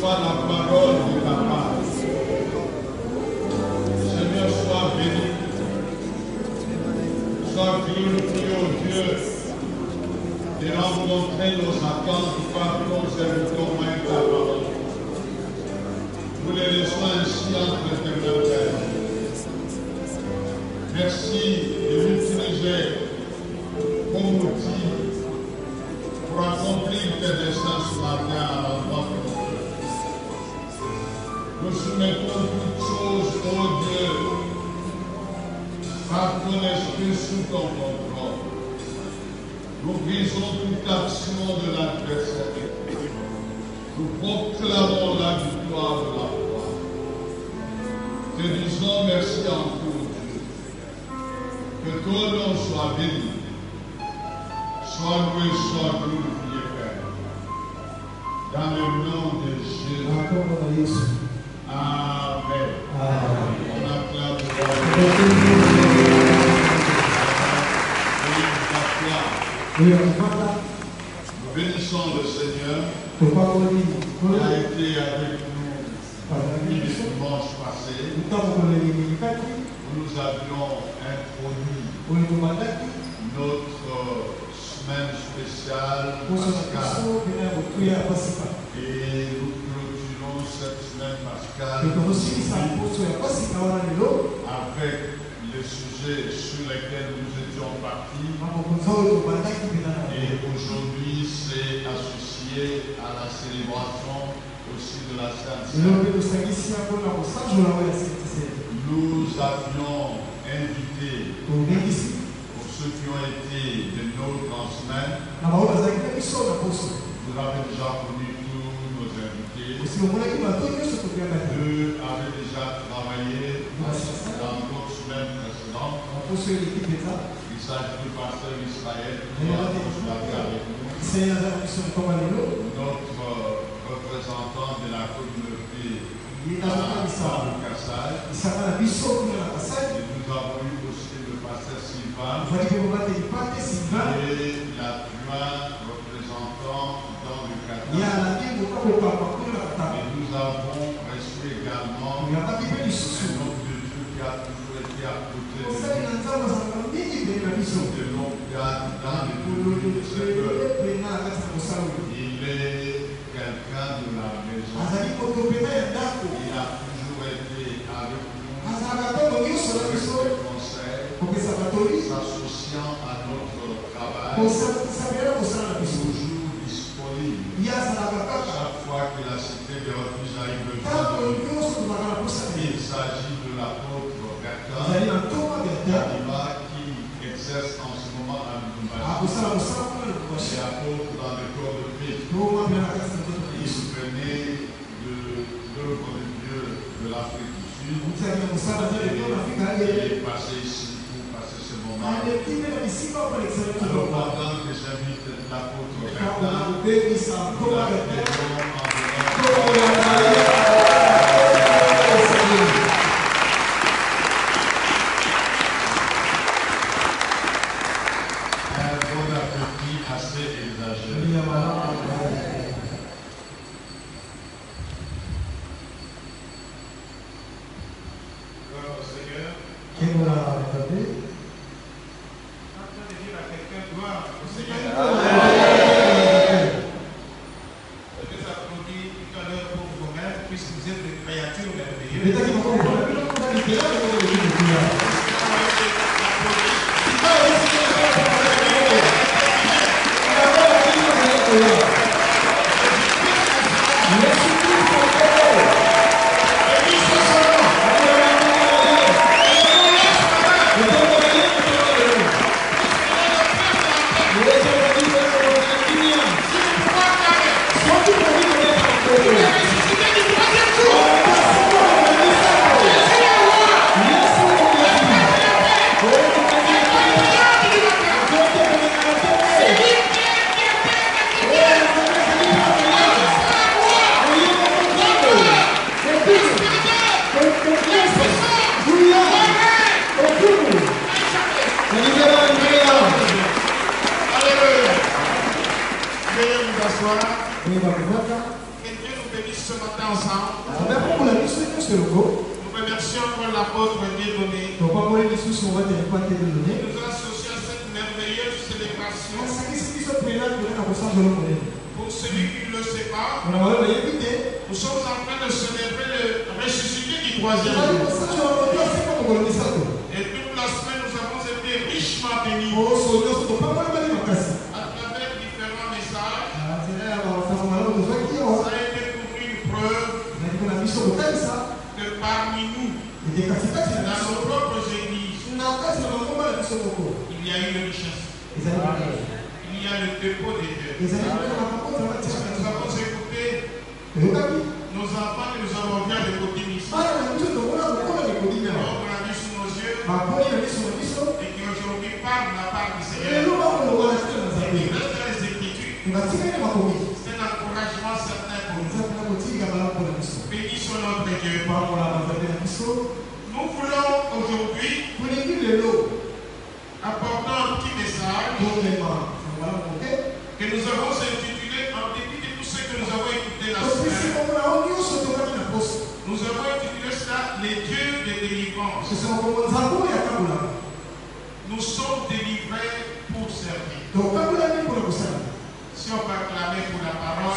reçois la parole de ta part. Seigneur, sois béni. Sois glorifié, ô Dieu, et rencontrer nos attentes par nos serviteurs et ta parole. Nous les laissons ainsi entre tes mains, Père. Merci de l'utiliser comme outil pour accomplir tes desseins ce matin à l'endroit de nos cœurs. Nous soumettons toutes choses, ô Dieu, par ton esprit sous ton contrôle. Nous brisons toute action de l'adversaire. Nous proclamons la victoire de la foi. Te disons merci encore, Dieu. Que ton nom soit béni. Sois loué, sois glorifié, Père. Dans le nom de Jésus. Amen. On acclame Nous bénissons le Seigneur qui a été avec nous le dimanche passé. Nous avions introduit notre semaine spéciale pascale. Et nous clôturons cette semaine pascale avec les sujets sur lesquels nous étions partis. Et aujourd'hui, c'est associé à la célébration aussi de la Sainte Seine. Nous avions invité, pour ceux qui ont été de nôtres en semaine, vous avez déjà connu tous nos invités. Deux avaient déjà travaillé dans d'autres semaines précédentes. Il s'agit du pasteur Israël qui a consulté avec nous. Notre représentant de la communauté à Kassai. Et nous avons eu aussi le pasteur Sylvain et l'adjoint représentant dans le Qatar. Et nous avons reçu également un homme de Dieu qui a toujours été à côté de nous, dans le domaine de cette œuvre. Il est quelqu'un de la maison. Il a toujours été avec nous, s'associant à notre travail, toujours disponible. Chaque fois que la cité de refuge a eu besoin de nous, il s'agit de l'apôtre Bertrand qui exerce en ce moment à Lubumbashi. C'est apôtre dans le corps de Christ. Il venait de l'œuvre de Dieu de l'Afrique du Sud. Il est passé ici pour passer ce moment. Alors pendant que j'invite l'apôtre Bertrand, nous l'accueillons un bon appétit assez exagéré. Gloire au Seigneur. En train de dire à quelqu'un gloire au Seigneur. Je vais applaudir tout à l'heure pour vous-même, puisque vous êtes des créatures merveilleuses. ensemble. Nous remercions encore l'apôtre Dieudonné. Nous nous associons à cette merveilleuse célébration. Pour celui qui ne le sait pas, nous sommes en train de célébrer le ressuscité du 3e jour. Et toute la semaine, nous avons été richement bénis à travers différents messages. Ça a été pour une preuve que parmi nous, dans nos propres églises, il y a une richesse. Il y a le dépôt des cœurs. Nous avons écouté nos enfants que nous avons vus à l'écouter ici. On a vu sous nos yeux et qui aujourd'hui parlent de la part du Seigneur. Il reste dans les Écritures. C'est un encouragement certain pour nous. Bénissons notre Dieu. Nous voulons aujourd'hui apporter un petit message que nous avons intitulé en dépit de tout ce que nous avons écouté la semaine. Nous avons intitulé cela les dieux de délivrance. Nous sommes délivrés pour servir. Si on peut acclamer pour la parole.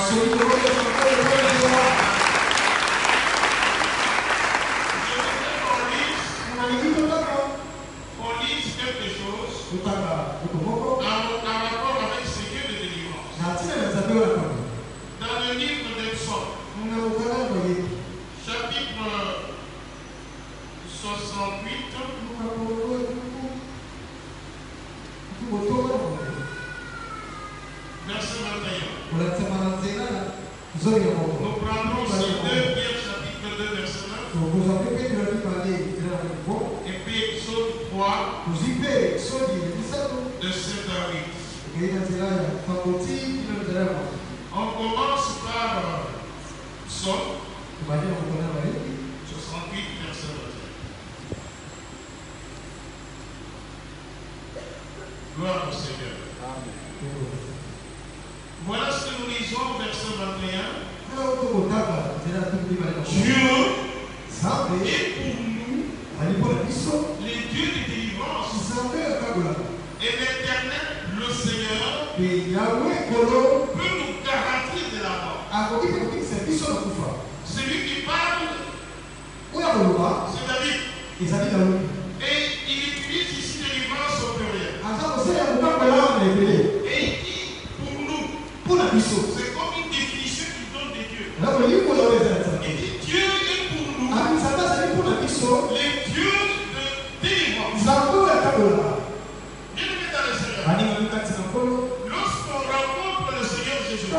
On lise quelque chose en rapport avec ces dieux de délivrance. Dans le livre des Psaumes, chapitre 68, verset 21. Nous prendrons ici 2 Pierre chapitre 2 verset 9 et puis Exode 3 de 7 à 8. On commence par Psaume 68 verset 21. Gloire au Seigneur. Voilà ce que nous lisons au verset 21. Dieu est pour nous les dieux de délivrance. Et l'Éternel, le Seigneur, peut nous garantir de la mort. Celui qui parle, c'est David. Et il utilise ici délivrance au pluriel. Et il dit pour nous. C'est comme une définition qu'il donne de Dieu. Il dit Dieu est pour nous les dieux de délivrance. Bien-aimés dans le Seigneur, lorsqu'on rencontre le Seigneur Jésus,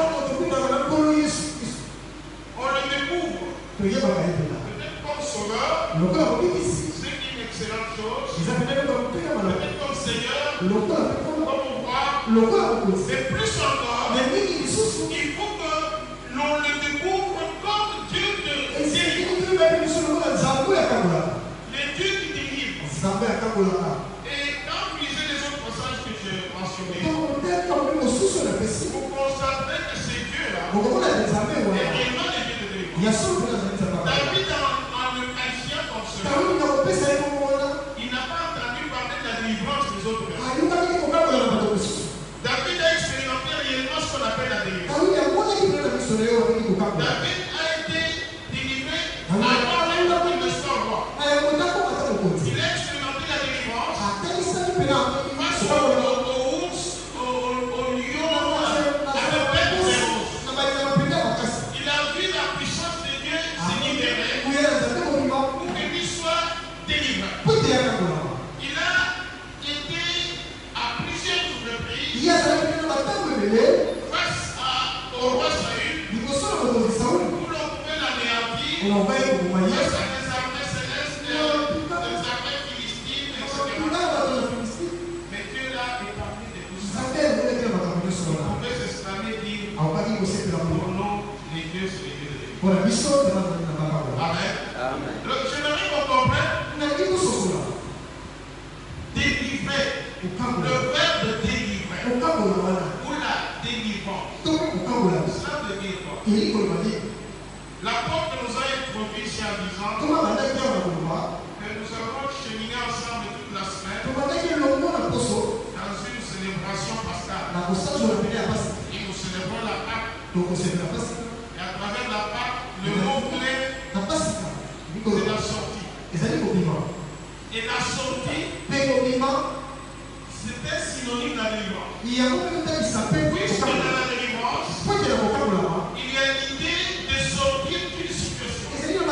on le découvre peut-être comme sauveur, c'est une excellente chose, peut-être comme Seigneur, comme roi, mais plus encore, il faut que l'on le découvre comme Dieu de délivrance. Les dieux qui délivrent. Et quand vous lisez les autres passages que j'ai mentionnés, vous constaterez que ces dieux-là est réellement les dieux de délivrance. David, en le qualifiant comme cela, il n'a pas entendu parler de la délivrance des autres personnes. David a expérimenté réellement ce qu'on appelle la délivrance. David a été délivré avant même qu'il ne soit roi. Il a expérimenté la délivrance face aux ours, aux lions, à la bête féroce. Il a vu la puissance de Dieu se libérer pour que lui soit délivré. Il a été à plusieurs reprises face au roi Saül pour l'on pouvait l'anéantir face à des armées célestes, des armées philistines, etc. Mais Dieu l'a épargné de tout ça. Il pouvait s'exclamer et dire pour nous, les dieux, c'est les dieux de Dieu. Amen. Donc, j'aimerais qu'on comprenne délivrer, le verbe de délivrer, ou la délivrance. Ça veut dire quoi? L'apôtre introduit en disant que nous avons cheminé ensemble toute la semaine dans une célébration pascale. Et nous célébrons la Pâque. Et à travers la Pâque, le mot-clé, c'est la sortie. Et la sortie, c'était synonyme de la délivrance. Puisque dans la délivrance, il y a l'idée de sortir d'une situation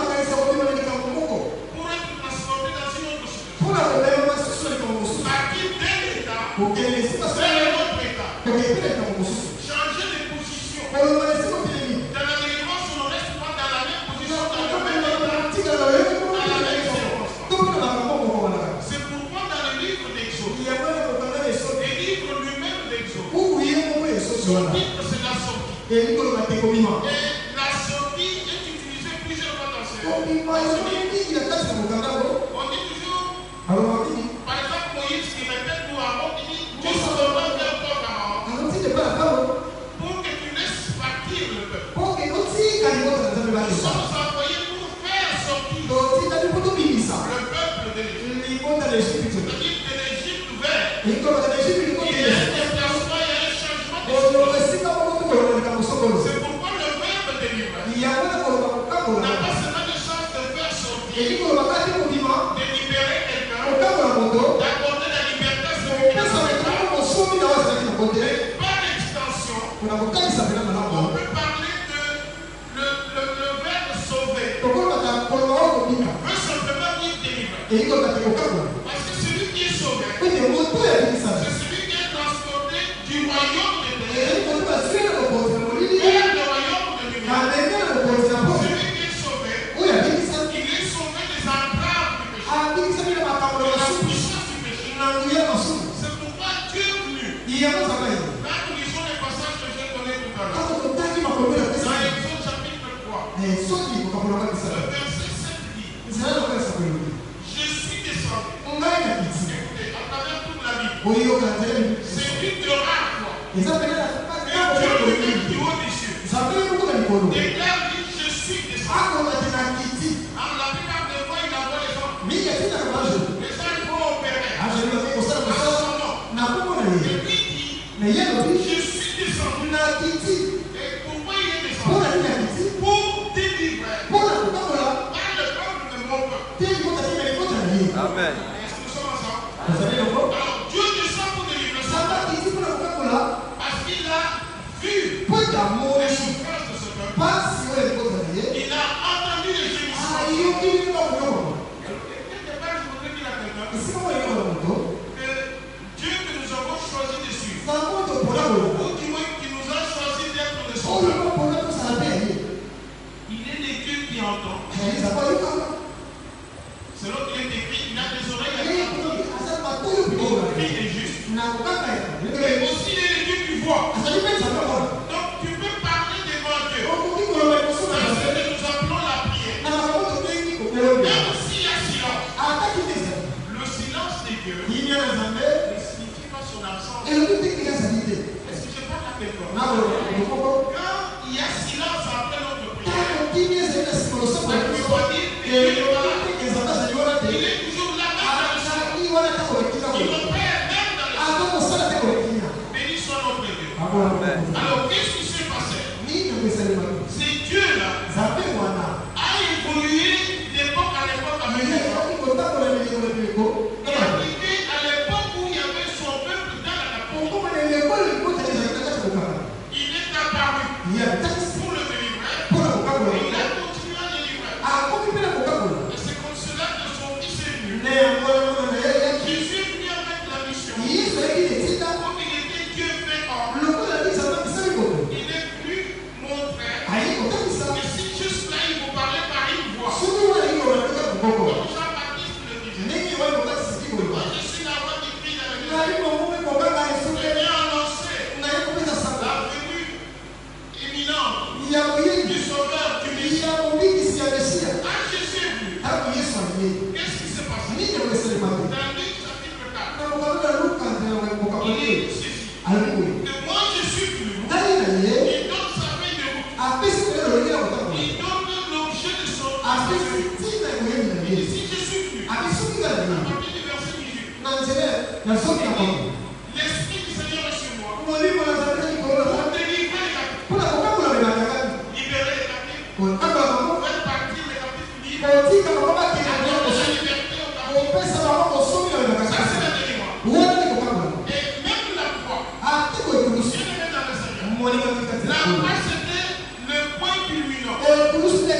pour être transformé dans une autre situation. Partir d'un état vers un autre état. Changer de position. Dans la délivrance, on ne reste pas dans la même position, dans le même état, dans la même circonstance. C'est pourquoi dans le livre d'Exode, le livre lui-même d'Exode, son titre c'est la sortie. Et la sortie est utilisée plusieurs fois dans ce livre. On dit toujours, par exemple, Moïse qui répète pour Aaron, il dit tu seras vers toi, Aaron, pour que tu laisses partir le peuple. Nous sommes envoyés pour faire sortir le peuple de l'Égypte. C'est-à-dire de l'Égypte vers. Il y a un déplacement, il y a un changement de situation. C'est pourquoi le verbe délivrer n'a pas seulement de chance de faire sortir, de libérer quelqu'un, d'accorder la liberté à celui qui n'a pas le temps. Mais par extension, on peut parler de le verbe sauver. Veut simplement dire délivrer. Parce que celui qui est sauvé, c'est celui qui est transporté du royaume de Dieu vers le royaume de lumière. Celui qui est sauvé, il est sauvé des entraves du péché, de la puissance du péché. C'est pourquoi Dieu est venu. Quand nous lisons les passages que j'ai donnés tout à l'heure, dans Exode chapitre 3, le verset 7 dit, je suis descendu. Écoutez, à travers toute la Bible, c'est une de rares fois que Dieu lui-même du haut des cieux déclare, dit je suis descendu. Alors la plupart des fois, il envoie les gens. Les gens vont opérer à son nom. Et puis il dit je suis descendu. Et pourquoi il est descendu? Pour délivrer par le peuple de mon peuple. Amen. Est-ce que nous sommes ensemble? Alors Dieu descend pour délivrer son peuple parce qu'il a vu les souffrances de ce peuple. Il a entendu les gémissements. Quelque part, je voudrais dire à quelqu'un que Dieu que nous avons choisi de suivre, ou du moins qui nous a choisi d'être de son peuple, il est le Dieu qui entend. Selon qu'il est écrit, il a des oreilles à entendre. Il est juste. Mais aussi, il est le Dieu qui voit. Donc, tu peux parler devant Dieu. Dans ce que nous appelons la prière. Même s'il y a silence. Le silence de Dieu ne signifie pas son absence. Est-ce que je parle à quelqu'un? Quand il y a silence après notre prière, ça veut dire que Dieu est là. Il est toujours là dans le ciel. Il opère même dans le ciel. Béni soit notre Dieu. Alors, qu'est-ce qui s'est passé? Ces dieux-là a évolué d'époque à l'époque avec lui. Il a arrivé à l'époque où il y avait son peuple dans la captivité. Il est apparu pour le délivrer. Et il a continué à délivrer. Et c'est comme cela que son fils est venu. Jésus est venu avec la mission. Comme il était Dieu fait homme, il est venu montrer que si juste là il vous parlait par une voix, comme Jean-Baptiste le disait, moi je suis la voix qui crie dans le désert. Je viens annoncer la venue imminente du Sauveur, du Messie. Quand Jésus est venu, qu'est-ce qui s'est passé? Dans Luc chapitre 4, il est ceci. Que moi je suis venu, il donne sa feuille de route, il donne l'objet de son L'Esprit du Seigneur est sur moi. Pour délivrer les captifs. Libérer les captifs. Faire partir les captifs libres. La liberté aux captifs. Ça, c'est la délivrance. Et même la foi. Dieu le met dans le Seigneur. La foi, c'était le point culminant de cette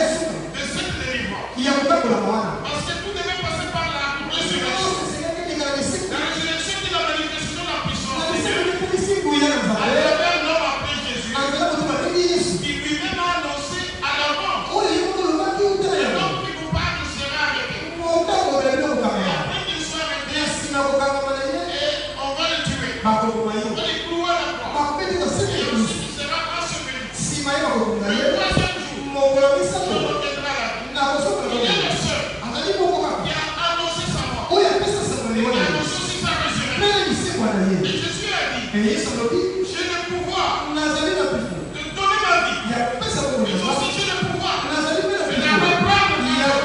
délivrance. Parce que tout devait passer par la résurrection. La résurrection est la manifestation de la puissance de Dieu. À travers l'homme appelé Jésus, qui lui-même a annoncé à l'avance que l'homme qui vous parle sera arrêté. Et après qu'il soit arrêté, et on va le tuer. On va le clouer à la croix. Et ensuite il sera enseveli. Le troisième jour, on reviendra à la vie. Il est le seul qui a annoncé sa mort. Il a annoncé aussi sa résurrection. Et Jésus a dit, j'ai le pouvoir de donner ma vie. Mais aussi j'ai le pouvoir de la reprendre.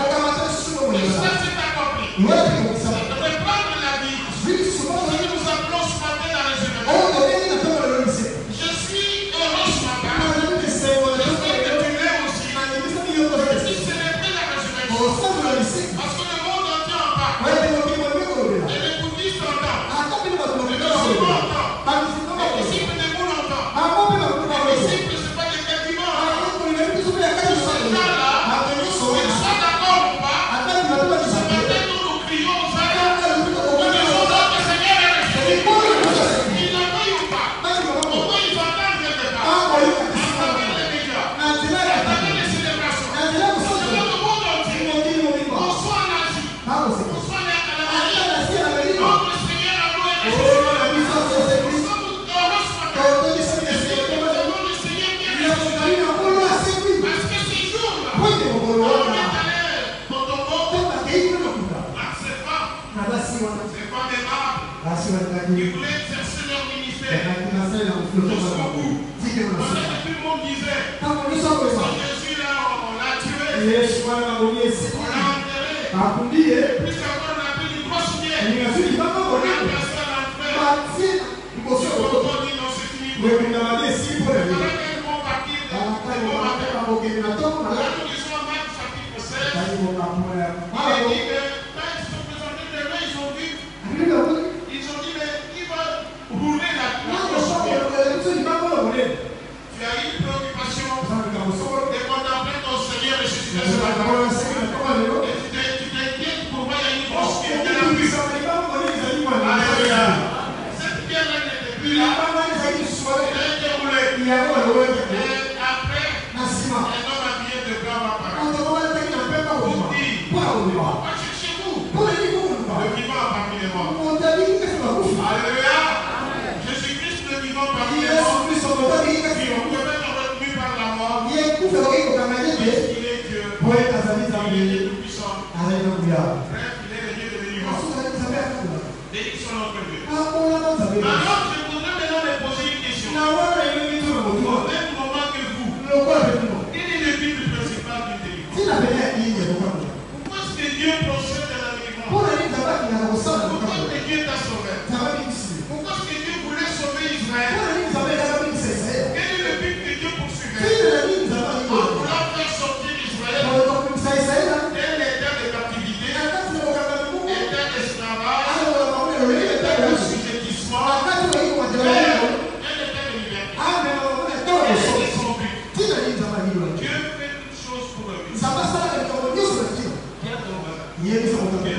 Et ça c'est accompli. De reprendre la vie. Ce que nous appelons ce matin la résurrection. Je suis heureux ce matin. J'espère que tu l'es aussi. Je suis célébré la résurrection. Parce que le monde entier en parle. Et les bouddhistes entendent. Les musulmans entendent. Les disciples des moules entendent. Les disciples, ce n'est pas des gars qui mentent. Tous ces gens-là, qu'ils soient d'accord ou pas, ce matin nous nous crions aux âmes. Nous disons notre Seigneur est ressuscité. Ils le voient ou pas. Pourquoi ils entendent quelque part. À travers les médias, à travers les célébrations. À travers le monde entier. Qu'on soit en Asie, qu'on soit en Amérique, notre Seigneur a loué et ressuscité. Nous sommes heureux ce matin. Le nom du Seigneur qui est ressuscité. Parce que ces jours-là, on est allé dans ton monde. Ces femmes aimables, qui voulaient exercer leur ministère jusqu'au bout. Pendant que tout le monde disait, Jésus là, on l'a tué, on l'a enterré. Plus encore, on a pris une grosse bière. On a placé à l'enfer. On dit non, c'est fini. Voilà qu'elles vont partir de bon matin. Là, nous disons en Marc chapitre 16. Il est dit que quand ils se sont présentés demain, ils ont dit, mais qui va rouler la grosse bière? Tu as une préoccupation de contempler ton Seigneur ressuscité ce matin. Et tu t'inquiètes pourquoi il y a une grosse bière de la puissance. Alléluia. Cette bière-là n'était plus là. Elle a été roulée. Et après, un homme habillé de blanc va apparaître. Pour dire, pourquoi cherchez-vous le vivant parmi les morts? Alléluia. Jésus-Christ le vivant parmi les morts, qui ont peut-être retenu par la mort, puisqu'il est Dieu, il est tout-puissant. Bref, il est le Dieu de délivrance. Béni soit notre Dieu. Alors, je voudrais maintenant me poser une question. Au même moment que vous, quelle est le but principal d'une délivrance? Pourquoi est-ce que Dieu procède à la délivrance? Pourquoi est-ce que Dieu t'a sauvé? Pourquoi est-ce que Dieu voulait sauver Israël? Quel est le but que Dieu poursuivait? En voulant faire sortir Israël de terre de captivité, terre d'esclavage, terre d'assujettissement, terre de liberté. Quel est son but? Dieu fait toutes choses pour le but. Dieu fait pour vous.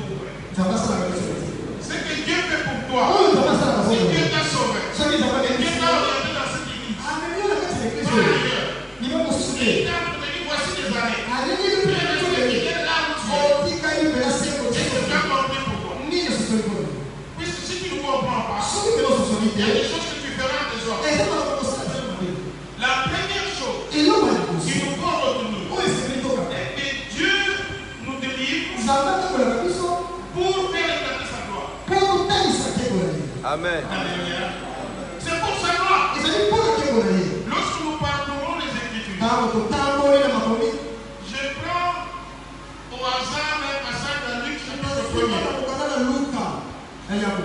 Ce que Dieu fait pour toi, si Dieu t'a sauvé, Dieu t'a orienté dans cette église. Il t'a dit voici des années. Tu es là où tu es. Et tu as compris pourquoi. Puisque si tu ne comprends pas, il y a des choses que tu feras en désordre. La première chose qu'il nous faut retenir est que Dieu nous délivre pour faire établir sa gloire. Amen. Alléluia. C'est pour sa gloire. Lorsque nous parcourons les Écritures, je prends au hasard un passage de Luc chapitre 1er.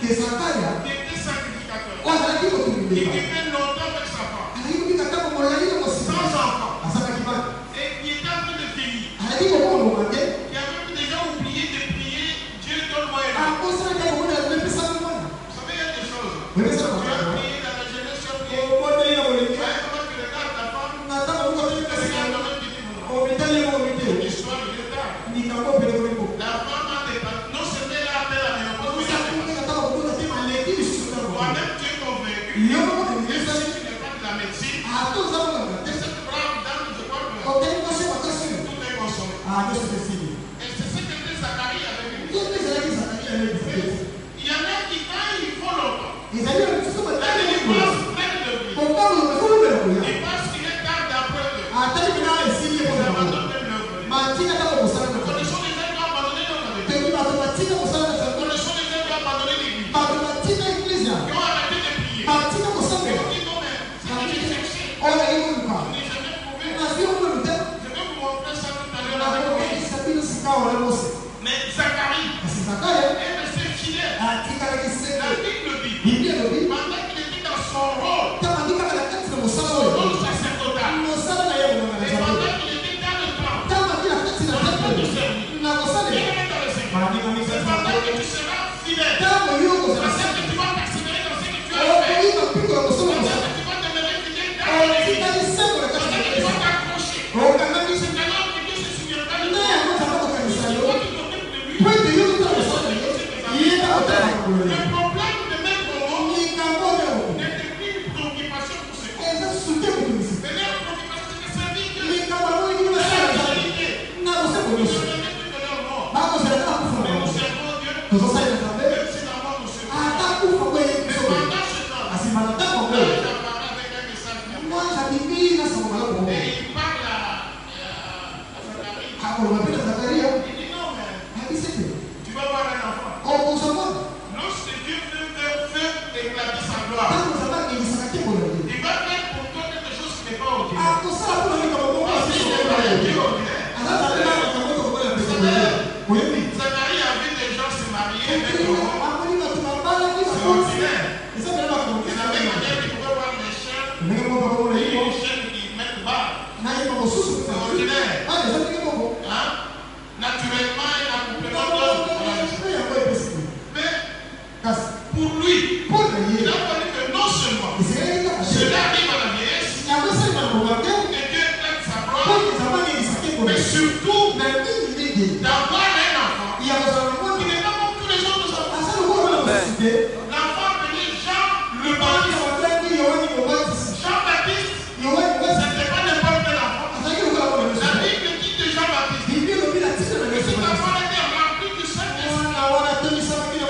était sacrificateur. Il vivait longtemps avec sa femme. Sans enfant. Et il était en train de vieillir. Il avait déjà oublié de prier. Dieu donne-moi un enfant. Vous savez, il y a des choses. Tu as prié dans la jeunesse, tu as prié. Comment tu regardes ta femme, tu regardes dans le petit moment. L'histoire de retard. La femme a dépassé. Non seulement elle a appelé la ménopause, mais elle a dépassé. Toi-même, tu es convaincu. Même si tu n'es pas de la médecine, cette brave dame, je crois que tout est consommé. Et c'est ce que dit Zacharie avec lui. Il y en a qui, quand il faut longtemps, la délivrance pleine de vie. Il pense qu'il est tard d'après eux. Ils abandonnent même l'œuvre. Nous connaissons les gens qui ont abandonné notre vie. Nous connaissons les gens qui ont abandonné l'église. Qui ont arrêté de prier. Qui ont dit non, mais c'est que j'ai cherché. Je n'ai jamais trouvé. Je vais vous montrer ça tout à l'heure avec lui. Mais Zacharie est resté fidèle. La Bible dit, pendant qu'il était dans son rôle sacerdotal, et pendant qu'il était dans le temps de servir, il est dans le Seigneur. C'est pendant que tu seras fidèle, parce que tu vas persévérer dans ce que tu as fait, parce que tu vas demeurer fidèle dans l'église, parce que tu vas t'accrocher. C'est alors que Dieu se souviendra de toi. Il faut que tu t'occupes de lui. Le problème de mettre au monde n'était plus une préoccupation pour ce qu'on. Mais leur préoccupation c'était servir Dieu. La fidélité. Ils ne donnaient plus de leur mort. Mais nous servons Dieu. Même si la mort nous servons. Mais pendant ce temps, là, j'ai parlé avec un message. Et il parle à Zacharie. Il dit non, mais tu vas avoir un enfant. Lorsque Dieu veut éclater sa gloire, il va faire pour toi quelque chose qui n'est pas ordinaire. Parce qu'il n'est pas ordinaire. Zacharie a vu des gens se marier, mettre au monde. C'est ordinaire. Et de la même manière qu'il pouvait voir les chiens, les chiens qui mettent bas. C'est ordinaire. Hein? Naturellement, il y a un complément d'homme. Mais pour lui, il a fallu que non seulement cela arrive à la vieillesse, que Dieu éclate sa gloire, mais surtout d'avoir un enfant qui n'est pas comme tous les autres enfants. L'enfant appelé Jean le Baptiste. Jean-Baptiste, ce n'était pas n'importe quel enfant. La Bible dit de Jean-Baptiste que cet enfant était rempli du Saint-Esprit.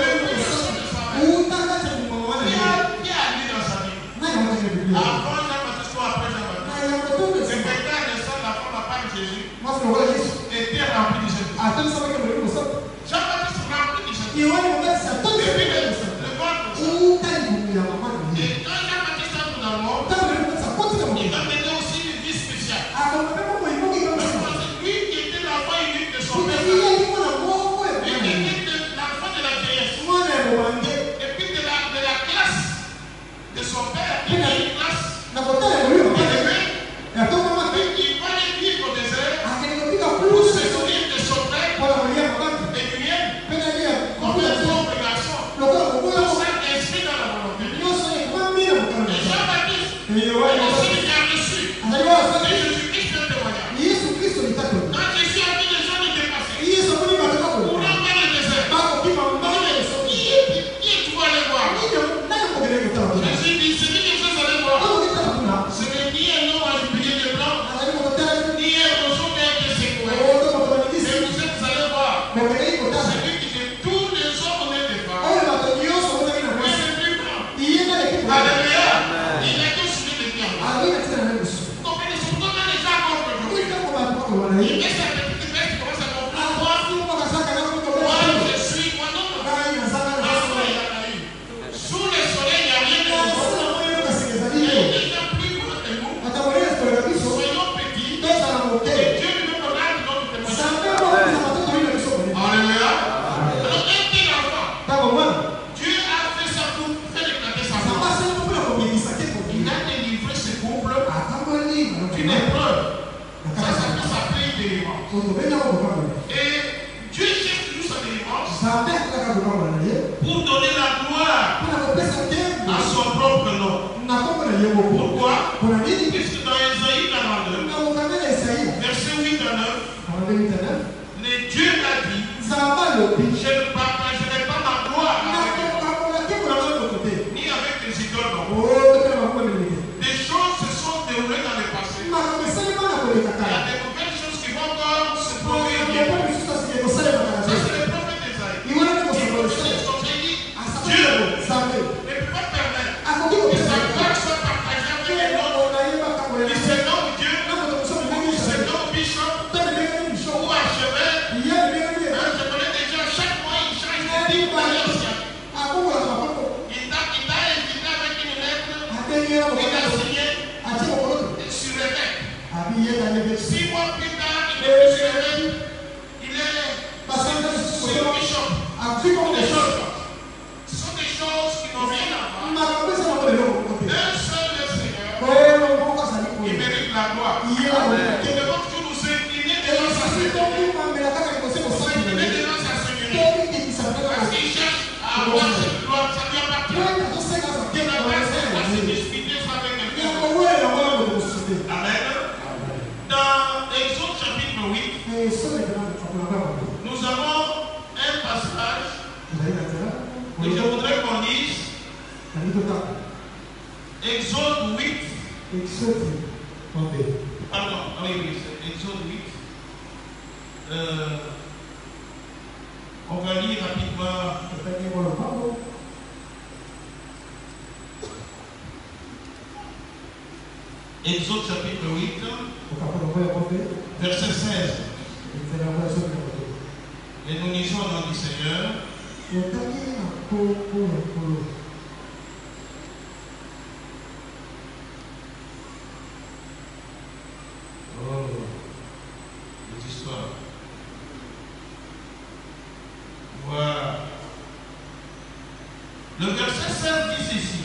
Qui a lu dans sa Bible? Avant Jean-Baptiste ou après Jean-Baptiste? C'est quelqu'un de ça, la femme à part Jésus était rempli du Saint-Esprit. Jean-Baptiste rempli du Saint-Esprit. Depuis le ventre. Et quand Jean-Baptiste entre dans le monde, il va mener aussi une vie spéciale. Parce que lui qui était l'enfant unique de son père, lui qui était l'enfant de la vieillesse, et puis de la classe de son père, qui était une classe élevée, il va les vivre au désert pour se souvenir de son père et du mien, comme un pauvre garçon, pour s'inscrire dans la volonté de Dieu. Et Jean-Baptiste, celui qui a reçu de Jésus-Christ le témoignage. Quand Jésus a vu les gens le dépasser, pour aller dans le désert, qui est-ce que vous allez voir? Jésus dit, celui que vous allez voir, ce n'est ni un homme à l'épée de blanc, ni un roseau qui a été secoué. Mais vous allez voir, celui qui de tous les hommes est des femmes, est le plus grand. Alléluia. Il a que celui de bien. une épreuve. Ça peut s'appeler une délivrance. Et Dieu cherche toujours sa délivrance pour donner la gloire à son propre nom. Pourquoi? Puisque dans Ésaïe 42, verset 8 à 9, Dieu l'a dit, je ne partagerai pas ma gloire avec ni avec les idoles. Des choses se sont déroulées dans le passé. Il y a des nouvelles choses qui vont encore se produire. Ça, c'est le prophète Ésaïe. Il Dieu ne peut pas permettre que sa gloire soit partagée avec les autres. Il se nomme Dieu, il se nomme bishop, ou archevêque. Je connais déjà, chaque mois, il change de titre. Il t'a invité avec une lettre, il a signé sur l'évêque. 6 mois plus tard, il est sur l'évêque, il est sur le bishop. Ce sont des choses qui n'ont rien à voir. Un seul le Seigneur, il mérite la gloire. Il devons toujours nous incliner devant sa Seigneurie. Parce qu'il cherche à avoir cette gloire, ça lui appartient. Il n'a pas à se disputer avec quelqu'un. Amen. Dans Exode chapitre 8, nous avons un passage que je voudrais qu'on lise. Exode 8. Pardon, oui, c'est Exode 8. On va lire rapidement. Exode chapitre 8, verset 16. Et nous lisons au nom du Seigneur. Oh, les histoires. Voilà. Le verset 16 dit ceci.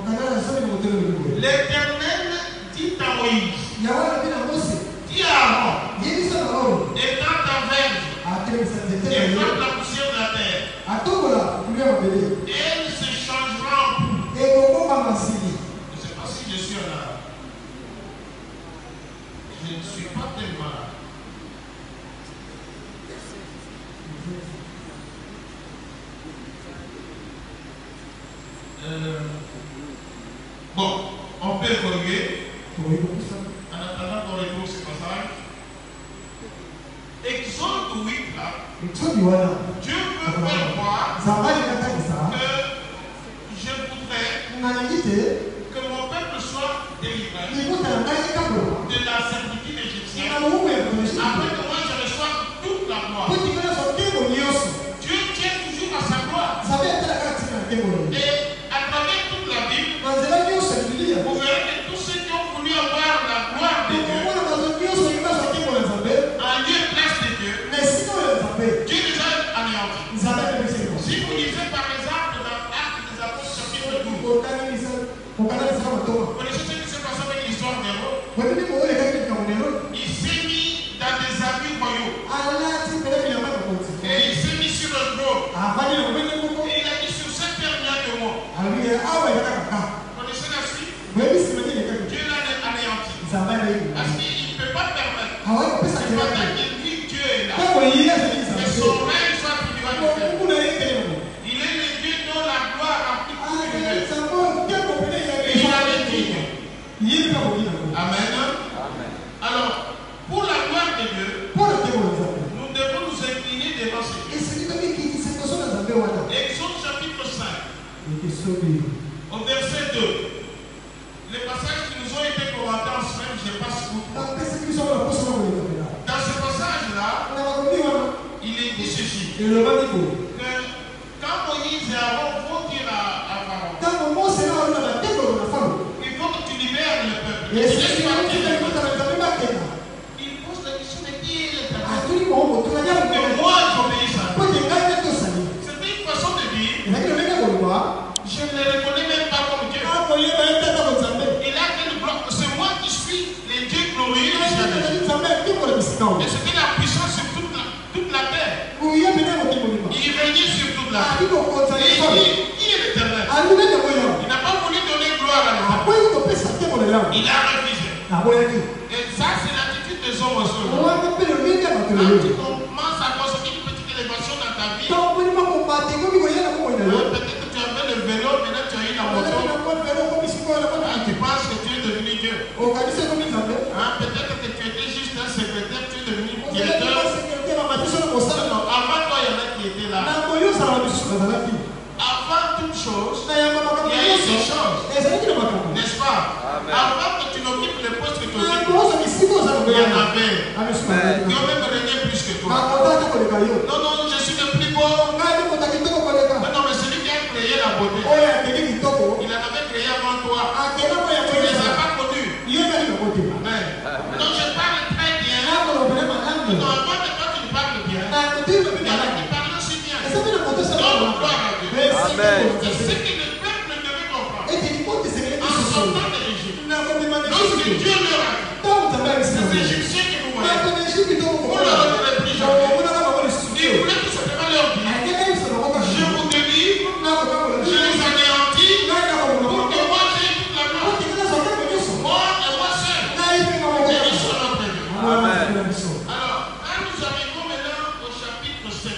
L'Éternel dit à Moïse, dis à Aaron, étends ta verge et frappe la poussière de la terre. Et elle se changera en poule. Je ne sais pas si je suis en arabe. Je ne suis pas tellement là. Bon, on peut évoluer. En attendant qu'on retrouve ce passage. Exode 8 là. Dieu veut faire voir que je voudrais que mon peuple soit délivré de la servitude égyptienne. Après que moi je reçois toute la gloire. Dieu tient toujours à sa gloire. Et à travers toute la Bible, vous verrez que tous ceux qui ont voulu avoir la gloire de Dieu, en lieu et place de Dieu, Dieu les a anéantis. Si vous lisez par exemple dans Actes des Apôtres chapitre 12, vous connaissez ce qui s'est passé avec l'histoire d'Héros? Il s'est mis dans des habits royaux. Et il s'est mis sur le trône. Et il a dit sur cette terre il y a de moi. Vous connaissez la suite? Dieu l'a anéanti. Parce qu'il ne peut pas permettre. C'est pas tant que lui, Dieu est là. Que son règne soit attribué à Dieu. Il est le Dieu dont la gloire remplit tout l'univers. Et il a les dignes. Amen. Alors, pour la gloire de Dieu, nous devons nous incliner devant ce Dieu. Exode chapitre 5. Au verset 2. Les passages qui nous ont été commentés en semaine, je passe beaucoup. Dans ce passage-là, il est dit ceci. Que quand Moïse et Aaron vont dire à Pharaon, il faut que tu libères le peuple. Il pose la question de qui est l'Éternel. Que moi j'obéisse à lui. C'était une façon de dire, je ne le reconnais même pas comme Dieu. Il a quel bloc? C'est moi qui suis les dieux glorieux. Et c'était la puissance sur toute la terre. Il régnait sur toute la terre. Et il dit, qui est l'Éternel? Il n'a pas voulu donner gloire à l'Éternel. Il a refusé. Et ça, c'est l'attitude des hommes aujourd'hui. Quand tu commences à consommer une petite élévation dans ta vie, peut-être que tu avais le vélo, maintenant tu as eu la moto. Tu penses que tu es devenu Dieu. Peut-être que tu étais juste un secrétaire, tu es devenu directeur. Non, avant toi, il y en a qui étaient là. Avant toute chose, il y a eu ces choses. N'est-ce pas? Avant que tu n'occupes le poste que tu occupes, il y en avait. Qui ont même régné plus que toi. Non, non, je suis le plus beau. Non, mais celui qui a créé la beauté, il en avait créé avant toi. Tu ne les as pas connus. Amen. Non, je parle très bien. Non, avant que toi tu ne parles bien, il y en a qui parlent aussi bien. Donc, gloire à Dieu. Amen. C'est ce que le peuple devait comprendre. En sortant de l'Égypte, lorsque Dieu leur a dit, ces Égyptiens que vous voyez, vous ne leur donnerez plus jamais. Il voulait tout simplement leur dire, je vous délivre, je les anéantis, pour que moi j'aie toute la gloire. Moi et moi seul. Et ils sont notre Dieu. Amen. Alors, quand nous arrivons maintenant au chapitre 7,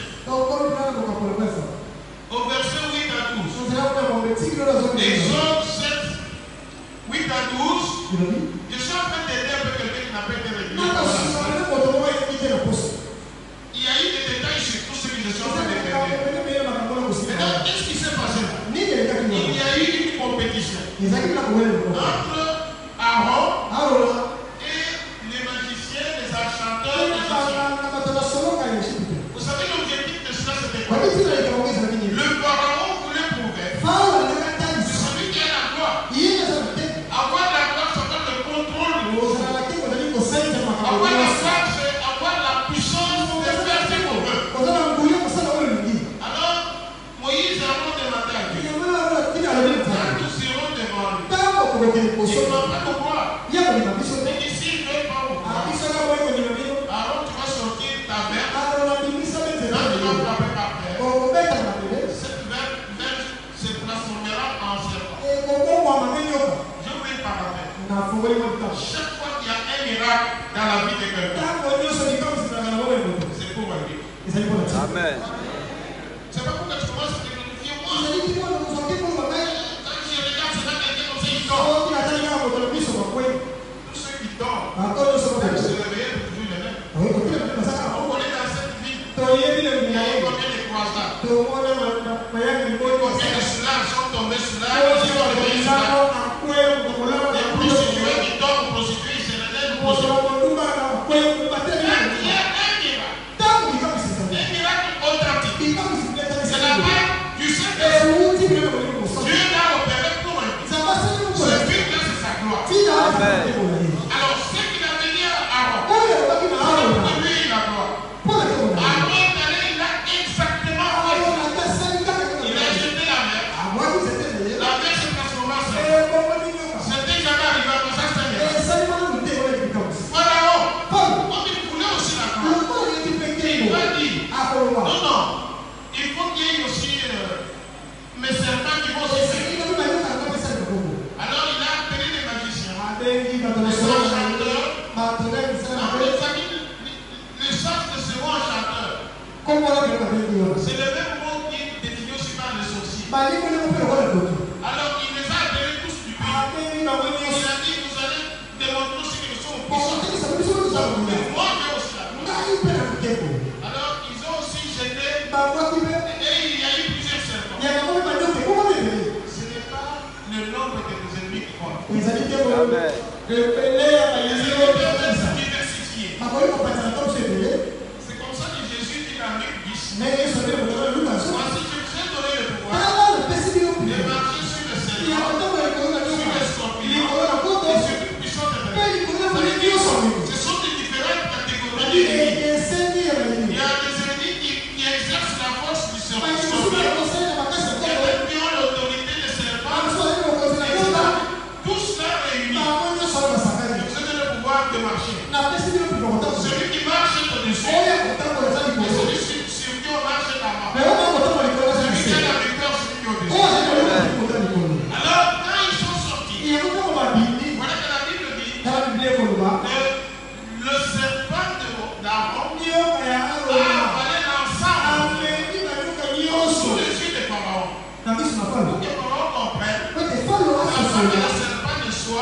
au verset 8 à 12. Exode 7, 8 à 12. Je suis en train d'aider un peu quelqu'un qui n'a pas été réglé. Il y a eu des détails sur tout ce que je suis en train de faire. Maintenant, qu'est-ce qui s'est passé là? Il y a eu une compétition entre Aaron et les magiciens, les enchanteurs, les magiciens. Vous savez l'objectif de cela, c'était quoi? Le pharaon voulait prouver que celui qui a la gloire, avoir la gloire, c'est avoir le contrôle du monde. Avoir la gloire, c'est avoir la puissance de faire ce qu'on veut. Alors, Moïse a demandé à Dieu, quand nous serons devant lui, il ne va pas nous voir. Mais ici, il ne veut pas nous voir. Alors, tu vas sortir ta verge, quand tu vas frapper par terre, cette verge se transformera en serpent. Je vais par la terre. Chaque fois qu'il y a un miracle dans la vie de quelqu'un, c'est pour ma vie. Amen. C'est pas pour que tu commences à te glorifier moi. Quand je regarde, c'est pas quelqu'un comme ça, il dort. Tous ceux qui dorment, se réveiller pour toujours les mêmes. On connaît dans cette vie, il y a eu combien de croisades, combien de slaves sont tombés sur là, ils sont réveillés sur là. Les prostituées qui dorment, prostituées, ils se réveillent pour prostituer. Il y a un miracle authentique. C'est la main du Saint-Esprit. Dieu l'a opéré pour un but. Ce but-là, c'est sa gloire. Amen. Alors, ce qu'il a venu à Aaron, pour lui, la gloire. Aaron est allé, il a exactement fait. Il a jeté la mer. La mer se transforma en serpent. C'était jamais arrivé à ça, c'est un miracle. Pharaon, comme il voulait aussi la gloire, il va dire, non, non, il faut qu'il y ait aussi mes serpents qui vont aussi faire. Alors il a appelé les magiciens, les enchanteurs. Alors les amis, le sens de ce mot enchanteur, c'est le même mot qui est défini aussi par les sorciers. Alors il les a appelés tous du pays. Il a dit, vous allez démontrer aussi que nous sommes puissants. Mais moi, j'ai aussi la gloire. Alors ils ont aussi jeté, et il y a eu plusieurs serpents. Ce n'est pas le nombre de nos ennemis qui compte. Amen. Les ennemis peuvent se diversifier. C'est comme ça que Jésus dit dans Luc 10. Voici, je vous ai donné le pouvoir de marcher sur le serpent, sur les scorpions et sur toute puissance de l'ennemi. Ce sont des différentes catégories d'ennemis. Il y a des ennemis qui exercent la force du serpent. Il y a des qui ont l'autorité des serpents. Tout cela réuni. Je vous ai donné le pouvoir de marcher. Celui qui marche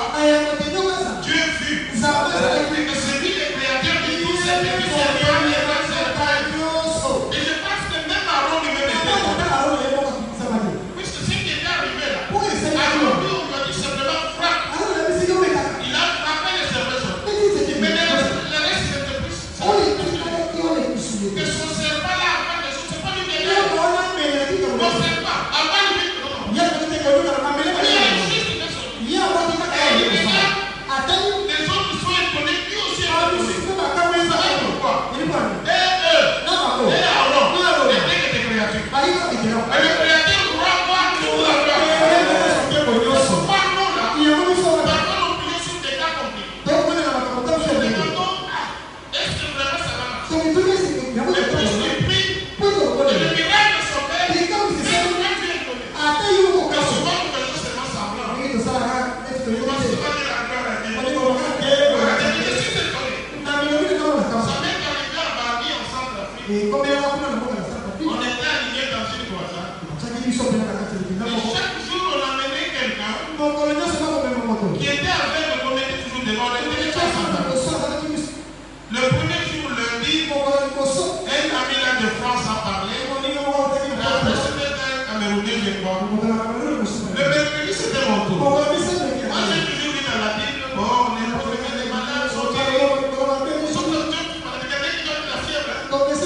Dieu vu. Et que c'est lui le créateur de tous ces petits serpents, les grands serpents. Et je pense que même Aaron lui-même était. Puisque ce qui est arrivé là, Aaron lui, on lui a dit simplement frappe. Il a frappé les serpents. Mais le reste c'était plus. Que son serpent là, avant de c'est pas lui qui est là. Mon serpent, avant lui, non. Il y a juste une chose. Les autres sont étonnés, lui aussi est étonné. Vous savez pourquoi? Et eux, et Aaron, étaient que des créatures. Et le créateur doit voir toute la gloire. Par nous là, par nos opinions sur des cas compliqués. Demandons, est-ce que vraiment ça va marcher? Mais puisqu'il prie, et le miracle s'opère, mais quand tu es étonné. Mais souvent nous faisons seulement semblant. On va souvent dire la gloire à Dieu. Je suis étonné. Ça m'est arrivé à Bali en Centrafrique. On était alignés dans une croisade. Et chaque jour, on amenait quelqu'un qui était avec le comité toujours devant. On était les ensemble. Le premier jour, lundi, un ami là de France a parlé. Et après, c'était un Camerounais, je crois. Le mercredi, c'était mon tour. Moi, j'ai toujours dit dans la Bible, bon, on est profité des malades, sont guéris. Sauf que Dieu, parce que quelqu'un qui donne la fièvre, on est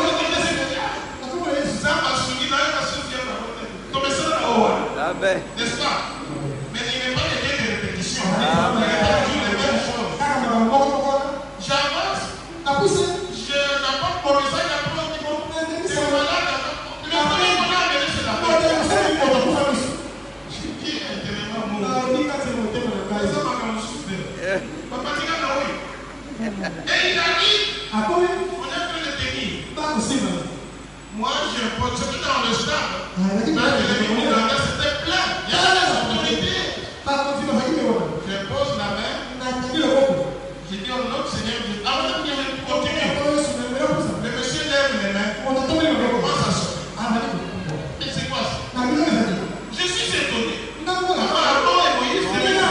dit, ça m'a soumis dans la fièvre. Comme ça, là-haut. N'est-ce pas? Mais il n'est pas des répétitions. Il n'est pas toujours les mêmes choses. J'avance, je n'apporte mon message, après on dit, bon, c'est malade, le premier qu'on a amené, c'est la paix. Je dis, intérieurement, mon ça m'a comme soufflé. Papa, tu l'as oui. Et il a dit, on est en train de tenir. Moi, j'ai un pote, c'était dans le stade. C'était plein. Il y avait des autorités. Je pose la main. J'ai dit au nom du Seigneur, avant de continuer. Le monsieur lève les mains. On commence à sortir. Et c'est quoi ça? Je suis étonné. Aaron et Moïse, ce n'est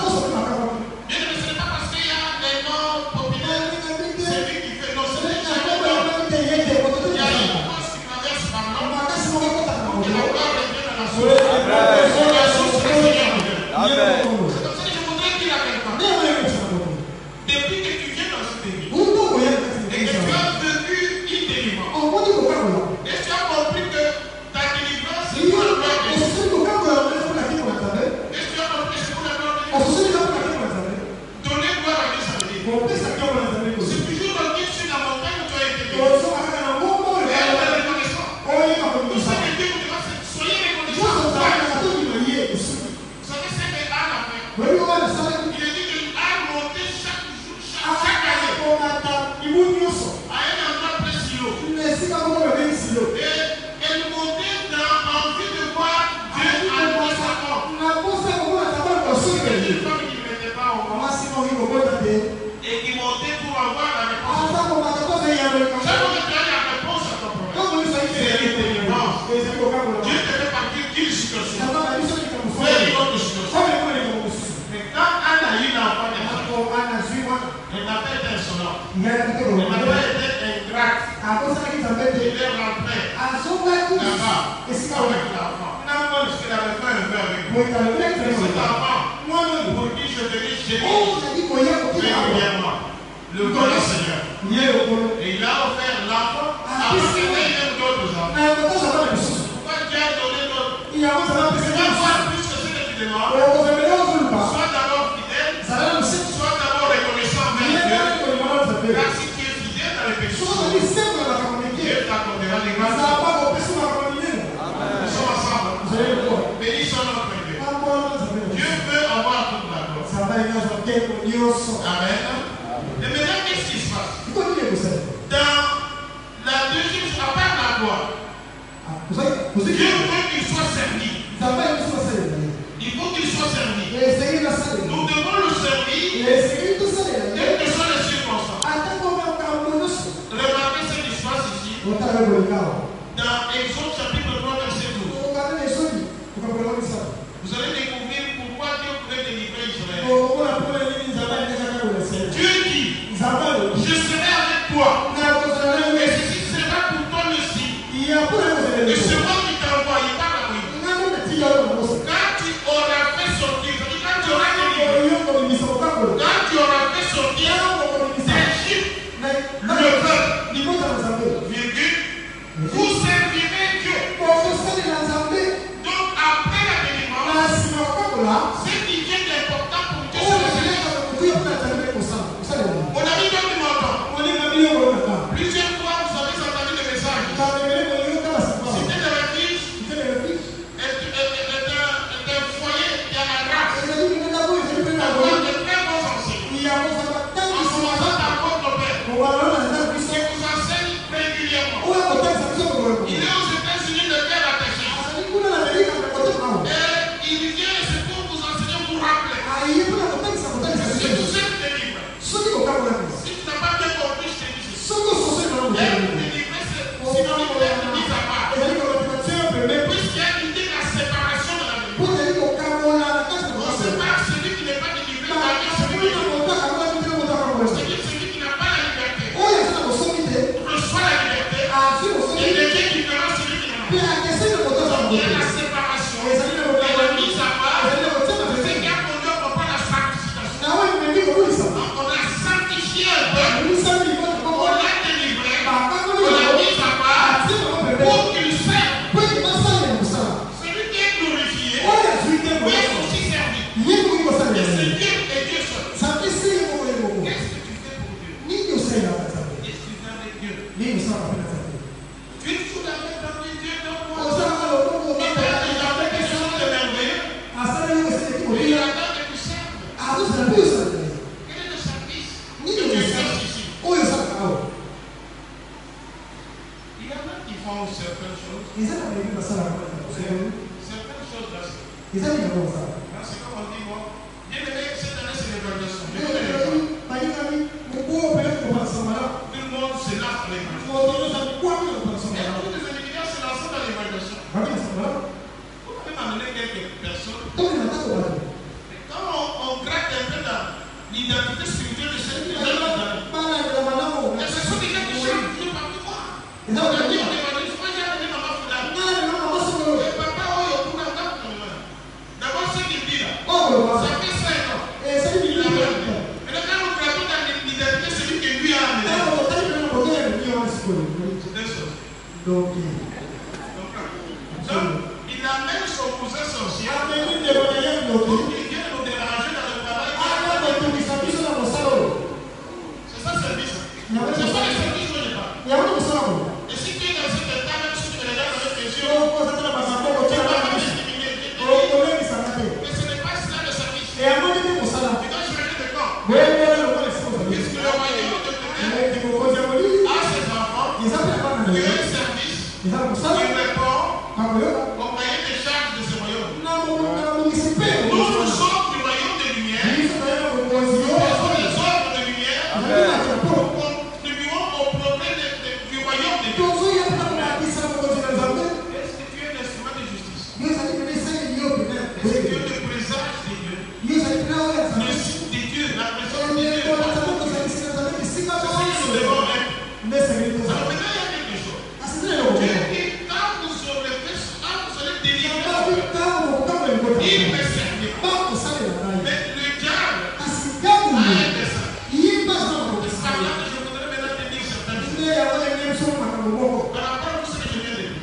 pas parce qu'il y a des noms populaires. C'est lui qui fait. Non, c'est lui qui fait. Il y a une force qui traverse par l'homme. Pour que la gloire revienne à la source. La source du Seigneur. C'est comme ça que je voudrais dire à quelqu'un. Depuis que tu viens dans ce pays, et que tu as vécu intérimment, et tu as compris que ta délivrance c'est pour la gloire de Dieu. Et tu as compris que c'est pour la gloire de Dieu. Donner gloire à Dieu, ça veut dire. C'est toujours le guide sur la montagne où tu as été guéri. Et être reconnaissant. Tout ça que Dieu vous dira, c'est soyez reconnaissants. Vous savez ce que Anne a fait? Il a dit qu'Anne montait chaque jour, chaque année, à un endroit précis. Et elle montait en vue de voir Dieu en sa mort. C'est une femme qui ne mettait pas au monde et qui montait pour avoir la réponse. Chaque fois que tu as la réponse à ton problème, c'est l'intelligence. Dieu te fait partir d'une situation vers une autre situation. Mais quand Anne a eu l'enfant de elle n'a pas été insolente. Elle n'a pas été ingrate. Elle est rentrée là-bas avec l'enfant. Parce qu'elle avait fait un vœu avec moi. Cet enfant, pour qui je devais gérer régulièrement le don du Seigneur. Et il a offert l'enfant avant qu'il ait d'autres enfants. Pourquoi Dieu a donné d'autres? Tu vas voir plus que ce que tu demandes. Sois d'abord fidèle, sois d'abord reconnaissant envers Dieu. Car si tu es fidèle dans les péchés, Dieu t'accordera les grâces. Nous sommes ensemble. Bénis son nom, Dieu. Dieu veut avoir toute la gloire. Amen. Et maintenant, qu'est-ce qui se passe? Dans la deuxième chose, à part la gloire, Dieu veut qu'il soit servi. Il faut qu'il soit servi. Nous devons le servir, quelles que soient les circonstances. Remarquez ce qui se passe ici. Dans Exode chapitre 3, verset 12. Vous allez découvrir pourquoi Dieu voulait délivrer Israël. il attend que tu serves. Quel est le service que tu fais ici? Il y en a qui font certaines choses. Certaines choses là. C'est comme on dit, bon, bien aimé, cette année c'est l'évaluation. Tout le monde se lance dans l'évaluation. Tous les individus se lancent dans l'évaluation. Vous pouvez m'amener quelques personnes. Quand on gratte un peu dans l'identité spirituelle de cette personne, et ce sont des gens qui changent toujours par quoi. On a dit on évalue, moi j'ai amené maman Foulard. Et papa, oh, d'abord ce qu'il dit là, ça fait 5 ans. Mais quand on gratte dans l'identité, c'est lui qui lui a amené. C'est des choses. Donc, il amène son cousin sorcier pour qu'il vienne nous déranger dans le travail. C'est ça le service. C'est pas le service que je parle. Et si tu es dans cet état, même si tu me regardes avec tes yeux, tu vas pas discriminer. Mais ce n'est pas cela le service. Tu dois changer de corps. Puisque le royaume de Dieu a ses enfants, il y a un service qui répond au moyen des charges de ce royaume. Nous sommes du royaume de lumière. Nous faisons les œuvres de lumière. Nous contribuons au progrès du royaume de Dieu. Est-ce que tu es un instrument de justice? Est-ce que tu es le présage de Dieu? Le signe de Dieu, la présence de Dieu. C'est ce que nous devons être. Alors maintenant, il y a quelque chose. Dieu dit, quand vous serez délivrés, il me servira. Mais le diable a un dessein. C'est par là que je voudrais maintenant te dire certaines choses. Par rapport à tout ce que je viens de dire.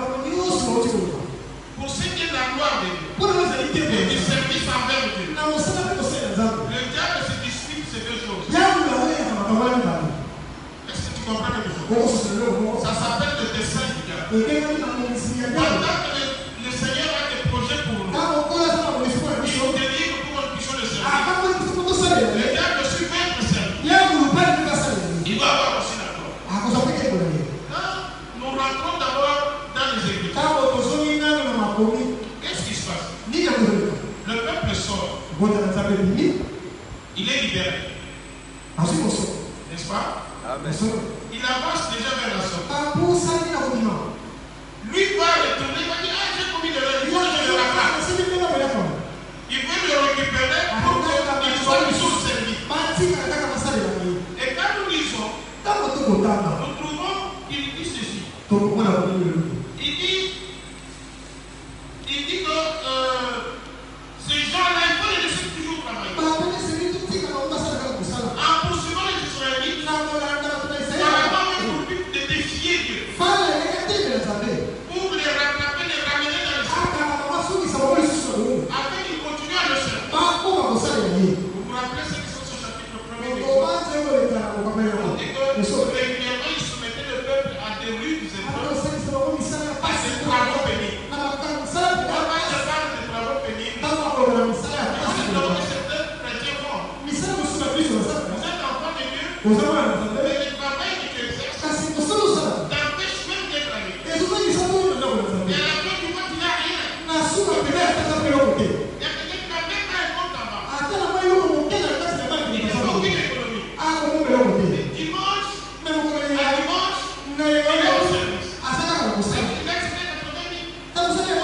Pour ce qui est de la gloire de Dieu et du service envers Dieu, le diable se dispute ces deux choses. Est-ce que tu comprends quelque chose? Ça s'appelle le dessein du diable. Pendant que le Seigneur a des projets pour nous, il délivre pour que nous puissions le servir. Le diable suit votre service. Il doit avoir aussi la gloire. Quand nous rentrons d'abord dans les églises, qu'est-ce qui se passe? Le peuple sort. Il est libéré. N'est-ce pas? Amen. Il avance déjà vers la sortie. Lui va retourner, il va dire, ah, j'ai commis de l'erreur, il faut que je le rattrape. Il veut le récupérer pour qu'il soit toujours servi. Et quand nous lisons, nous trouvons qu'il dit ceci. Il dit que ces gens-là, il faut les laisser toujours travailler. En poursuivant les Israélites, apparemment même pour but de défier Dieu. Pour les rattraper, les ramener dans le ciel. Afin qu'ils continuent à le servir. Vous vous rappelez ce qui sont ce chapitre 1er on dit que régulièrement ils soumettaient le peuple à des rudes épreuves, à des travaux pénibles. Quand je parle de travaux pénibles, c'est donc que certains chrétiens font. Vous êtes enfant de Dieu, mais le travail que tu exerces t'empêche même d'être avec Dieu. Et à la fin du mois, tu n'as rien. Il y a quelqu'un qui n'a même pas un compte en banque. Il n'a aucune économie. Et dimanche, à dimanche, il est au service. Il a accepté 80 000. $100.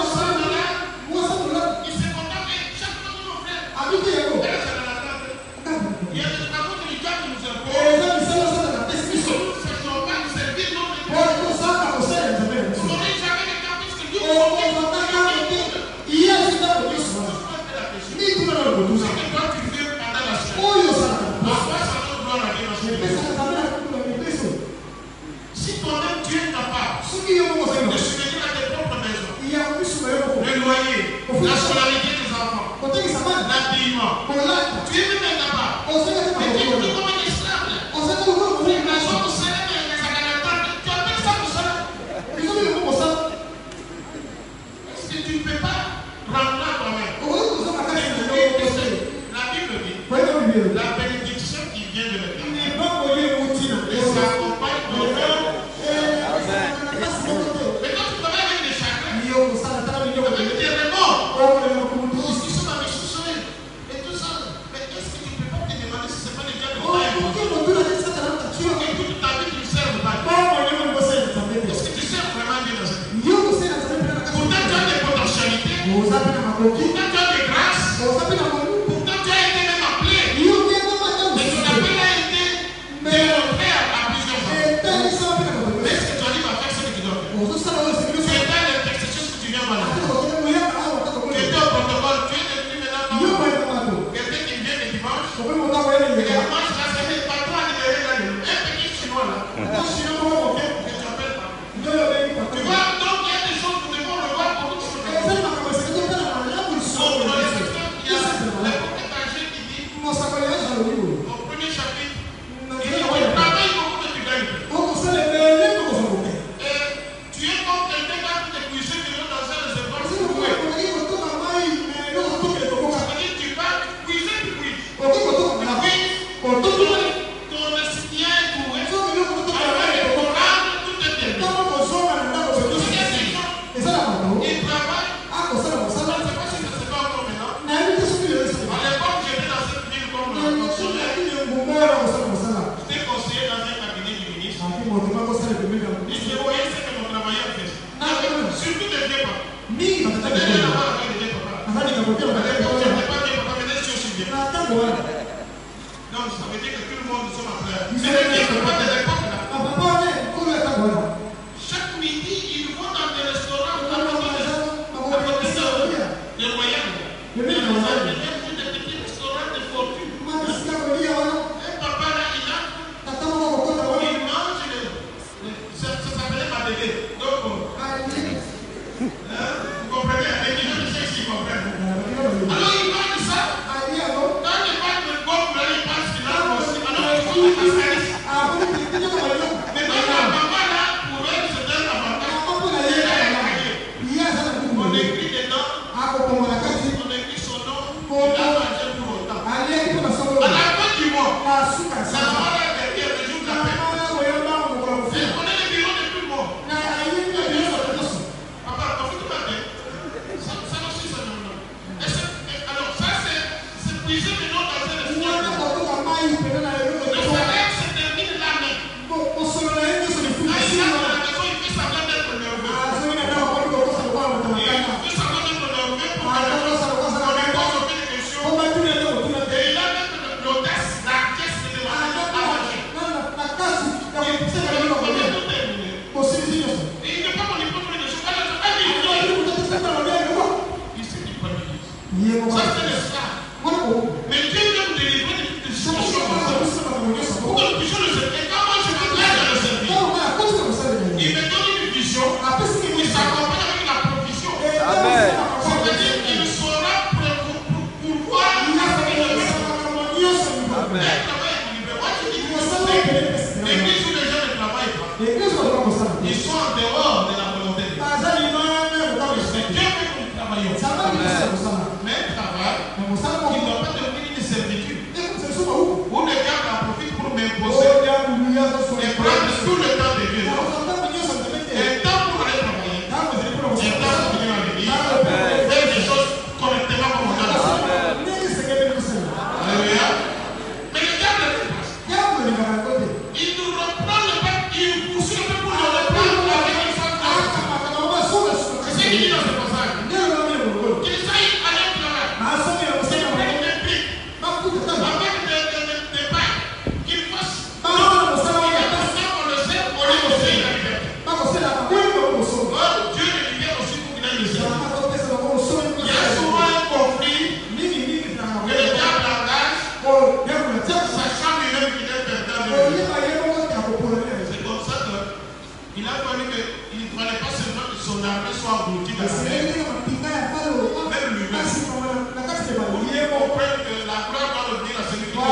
Il se contente et chaque fois que nos frères, il y a des travaux que le diable nous impose. Nous ne cherchons pas à servir notre Dieu. Vous n'aurez jamais le temps puisque Dieu vous offre. C'est que toi tu fais pendant la semaine. À quoi ça donne gloire à Dieu dans ce pays? Si toi-même tu es capable de subvenir à tes propres besoins, le loyer, la scolarité des enfants, l'habillement, tu es même incapable. Mais tu es comme un esclave. La somme au salaire et les aganatants, tu appelles ça le salaire. Est-ce que tu ne peux pas rentrer à toi-même? siècle. Donc ça veut dire que tout le monde nous sommes en frère. Mais le Dieu pas de l'époque là. Chaque midi, ils vont dans des restaurants à côté de le royaume. Des petits restaurants de fortune. Et papa là, il mange, ça s'appelait ma bébé. Donc, vous comprenez, les gens de sexe, ils comprennent. Alors il mange ça. Quand il parle de bombe, là, il pense qu'il a aussi. Alors il faut que ça fasse. Mais quand la maman là, pour elle, c'est un avantage. On écrit dedans, on écrit son nom, il a mangé pour longtemps. À la fin du mois, ça va là derrière le jour de la paix. Et on est le bureau de tout le monde. Papa, profite-moi bien. Ça aussi, ça non. Alors, ça, c'est puiser maintenant dans un restaurant. Le salaire se termine là même. Quand il rentre à la maison, il fait semblant d'être nerveux. Il fait semblant d'être nerveux pour qu'on lui pose aucune question. Et il a même l'audace, la caisse de demander à manger. Et il ne peut pas qu'on lui pose une question. Il sait qu'il peut lui dire. Ça, c'est l'esclave. Mais Dieu vient nous délivrer de toutes les situations comme ça. Pour que nous puissions le servir. Et quand moi je me plains dans le servir, il me donne une vision qui s'accompagne avec la provision. Amen. Ça veut dire qu'il saura pourvoir la famille. Amen. L'église où les gens ne travaillent pas, ils sont en dehors de la volonté de Dieu. C'est Dieu veut que nous travaillions. Mais un travail qui ne doit pas devenir une servitude. Où le diable en profite pour m'imposer et prendre tout le temps de Dieu. Un temps pour aller travailler, un temps pour venir à l'église, faire des choses correctement comme on a dit. Alléluia. Mais le diable ne fait pas ça. Il nous reprend le peuple, il nous poursuit le peuple pour le reprendre avec une fois de grâce. C'est ce qu'il dit dans ce passage. Qu'il s'aille aller au travail. Qu'il prenne des briques avec des pailles. Qu'il fasse. Il est conscient qu'on le sait, on lui aussi la liberté. Dieu le libère aussi pour qu'il aille le servir. Il y a souvent un conflit que le diable engage, sachant lui-même qu'il est perdant de lui. C'est comme ça qu'il a fallu qu'il ne fallait pas seulement que son armée soit engloutie dans la mer. Même lui-même. Il comprend que la gloire doit revenir à celui qui est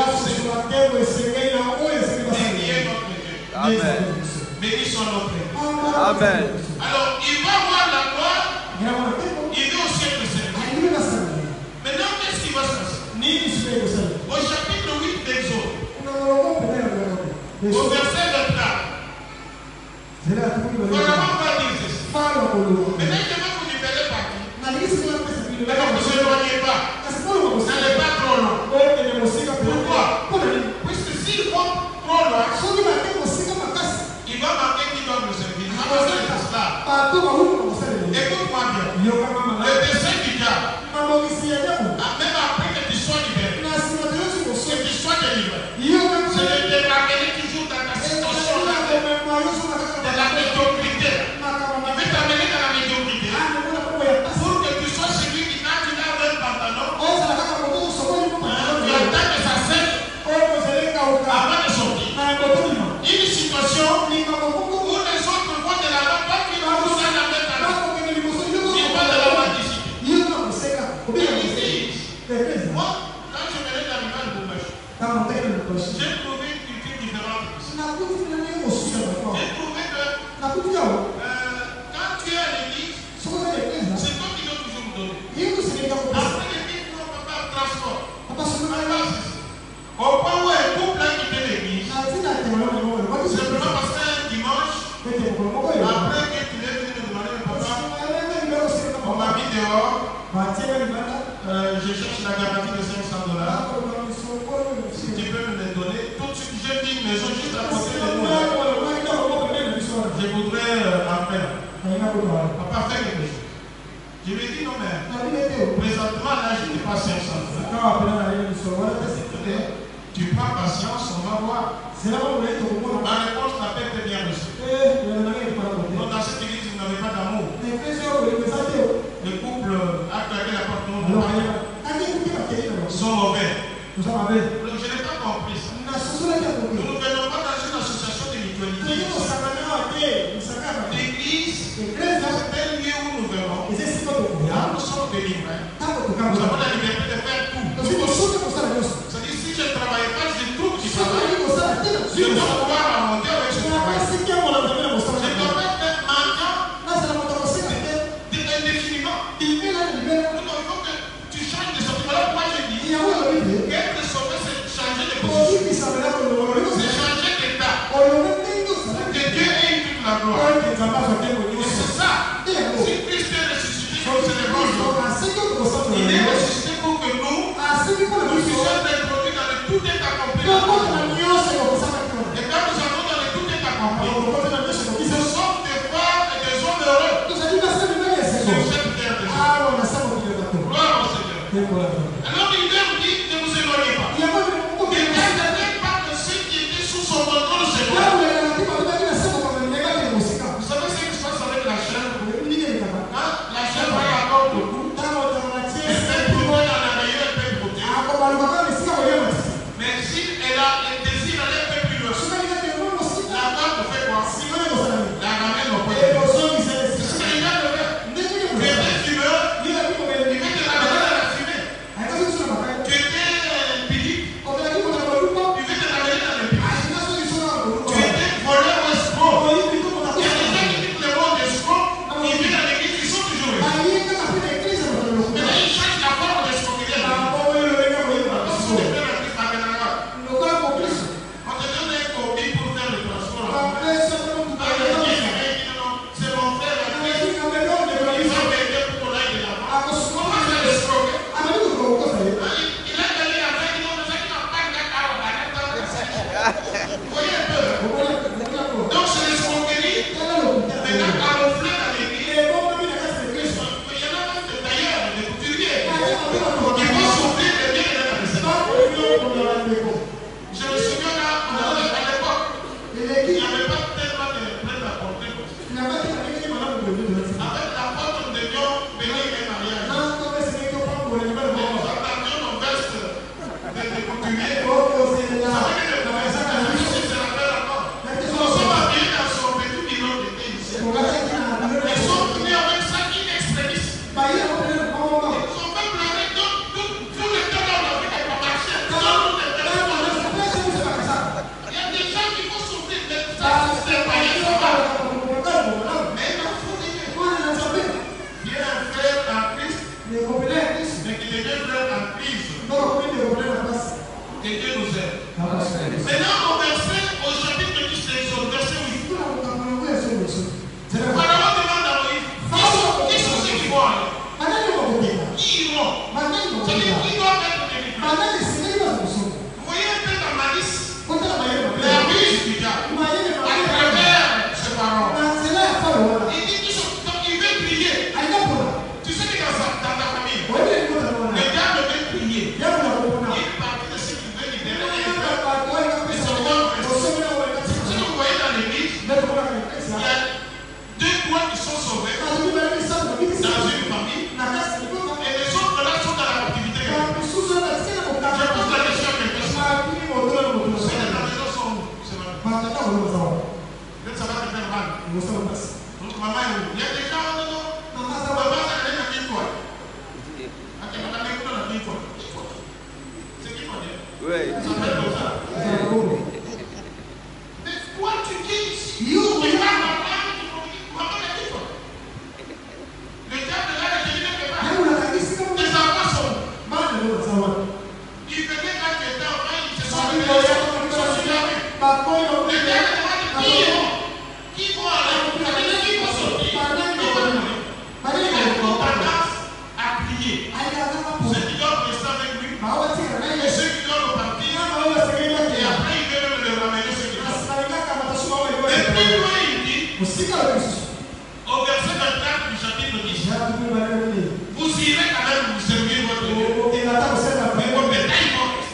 et qui est notre Dieu. Amen. Béni soit notre Dieu. Amen. Alors, il va voir la gloire, il veut aussi être servi. Maintenant, qu'est-ce qui va se passer? Au chapitre 8 d'Exode, au verset 24, Pharaon va dire ceci. Maintenant, je vais vous libérer par qui? Mais ne vous éloignez pas. N'allez pas trop loin. Pourquoi? Puisque s'ils vont trop loin, il va marquer qui doit nous servir. Écoute-moi bien. Le dessein du diable, même après que tu sois libéré, que tu sois délivré, c'est de te ramener toujours dans ta situation de la médiocrité. Il veut t'amener dans la médiocrité pour que tu sois celui qui, quand tu laves un pantalon, tu attends que ça sèche avant de sortir. Une situation où les autres vont de la main, pas qu'ils vont vous en amener dans la main. Ils vont de la main d'ici. Moi, quand je venais d'arriver à Lubumbashi, j'ai trouvé une culture différente. J'ai trouvé que quand tu es à l'église, c'est toi qui dois toujours me donner. Après l'église, non, papa, transport. Au point où un couple a quitté l'église, simplement parce qu'un dimanche, après que tu l'aies venu me demander, papa, on m'a mis dehors, je cherche la garantie de $500. Si tu peux me les donner, tout de suite, j'ai mis une maison juste à côté de nous. Je voudrais en faire. Papa, fais quelque chose. Je lui ai dit non, mais présentement, là, je n'ai pas $500. Tu prends patience, on va voir. Ma réponse n'a pas été bien reçue. Donc dans cette église, vous n'avez pas d'amour. Le couple a claqué la porte, non, sont mauvais. Je n'ai pas compris ça. Nous ne venons pas dans une association de mutualité. L'église, c'est un lieu où nous verrons. Là, nous sommes délivrés. Nous avons la liberté de faire tout. C'est-à-dire, si je ne travaille pas, je trouve que je travaille. Je dois pouvoir monter avec ce travail. Je ne dois pas être maintenant indéfiniment. Il faut que tu changes de sortie. Voilà pourquoi je dis être sauvé, c'est changer de position. C'est changer d'état. Que Dieu ait toute la gloire. Et c'est ça. Si Christ est ressuscité, nous célébrons. Il est ressuscité pour que nous puissions être produits dans le tout est accompli. Et quand nous avons dans le tout est accompli, nous sommes des femmes et des hommes heureux. Sur cette terre de Dieu. Gloire au Seigneur. Alors il leur dit, ne vous éloignez pas. Ne gardez pas de ceux qui étaient sous son contrôle s'éloignent. Vous savez ce qui se passe avec la chèvre? La chèvre a la corde au cou. Elle peut trouver dans la rayon, elle peut brouter. Mais si elle a le désir d'aller un peu plus loin, la corde fait quoi? La ramène au point. C'est ce qu'il va le faire. Tu étais fumeur, il va te ramener dans la fumée. Tu étais pidique, il va te ramener dans le pidique. Tu étais voleur ou escroc. Il y a des gens qui quittent le monde d'escroc, ils viennent à l'église, ils sont toujours là. Mais là, ils changent la forme d'escroquerie. On te donne un copie pour faire le transport. C'est mon frère, il va m'aider pour qu'on aille de l'avant. Comment faire l'escroquer? Il a gagné la veille, il n'a pas de cacao. Vous voyez un peu? Donc c'est l'escroquerie. Maintenant, camouflé dans l'église. Il y en a même d'ailleurs, des couturiers. Qui vont souffrir de bien dans la réception. Je me souviens là, à l'époque, il n'y avait pas tellement de plaintes à porter. Avec la porte de Dieu, bénir un mariage. Nous attendions nos vestes de couturiers. Vous savez que le commerçant de la justice se rappelle encore. Nous sommes habillés dans son petit bureau qui était ici. Ils sont venus avec ça in extremis. Ils ont fait pleurer tout le temps dans la vie des commerçants. Il y a des gens qui vont souffrir de ça. C'est pas bien, ça va. Mais il faut dire. Il y a un frère en Christ, mais qui devient frère en Christ. Que Dieu nous aide. Maintenant, au verset, au chapitre 10, au verset 8. Pharaon demande à Moïse, qui sont ceux qui vont aller? Qui iront? C'est-à-dire, qui doivent être délivrés? Vous voyez un peu dans ma liste, la ruse du diable, à travers ce pharaon. Il dit qu'ils sont, donc il veut prier. Tu sais que dans ta famille, le diable veut prier. Il est parti de ceux qui veulent libérer les frères. Ils sont morts. Si vous voyez dans l'église, il y a 2-3 qui sont sauvés dans une famille, et les autres là sont dans la captivité. Je pose la question à quelqu'un. C'est les maisons sont où? Peut-être ça va te faire mal. Donc maman est où? Il y a des gens, non. Maman, ça va aller dans qui quoi? Ok, madame, écoute dans qui quoi? C'est qui quoi dire? Oui. Ça s'appelle comme ça. Mais quoi tu dis ici? Tu parles maman, tu maman est qui quoi? Le diable là, je ne sais pas. Les enfants sont où? Il venait quand tu étais enfant, ils se sont réveillés, ils sont sur la rue. Le diable demande qui iront? Qui vont aller? Qui vont sortir? Qui vont mourir? Il a tendance à prier. Ceux qui doivent rester avec lui, et ceux qui doivent repartir, et après il veut même le ramener ceux qui doivent. Et plus loin il dit, au verset 24 du chapitre 10, vous irez quand même vous servir votre Dieu. Mais vos bétails vont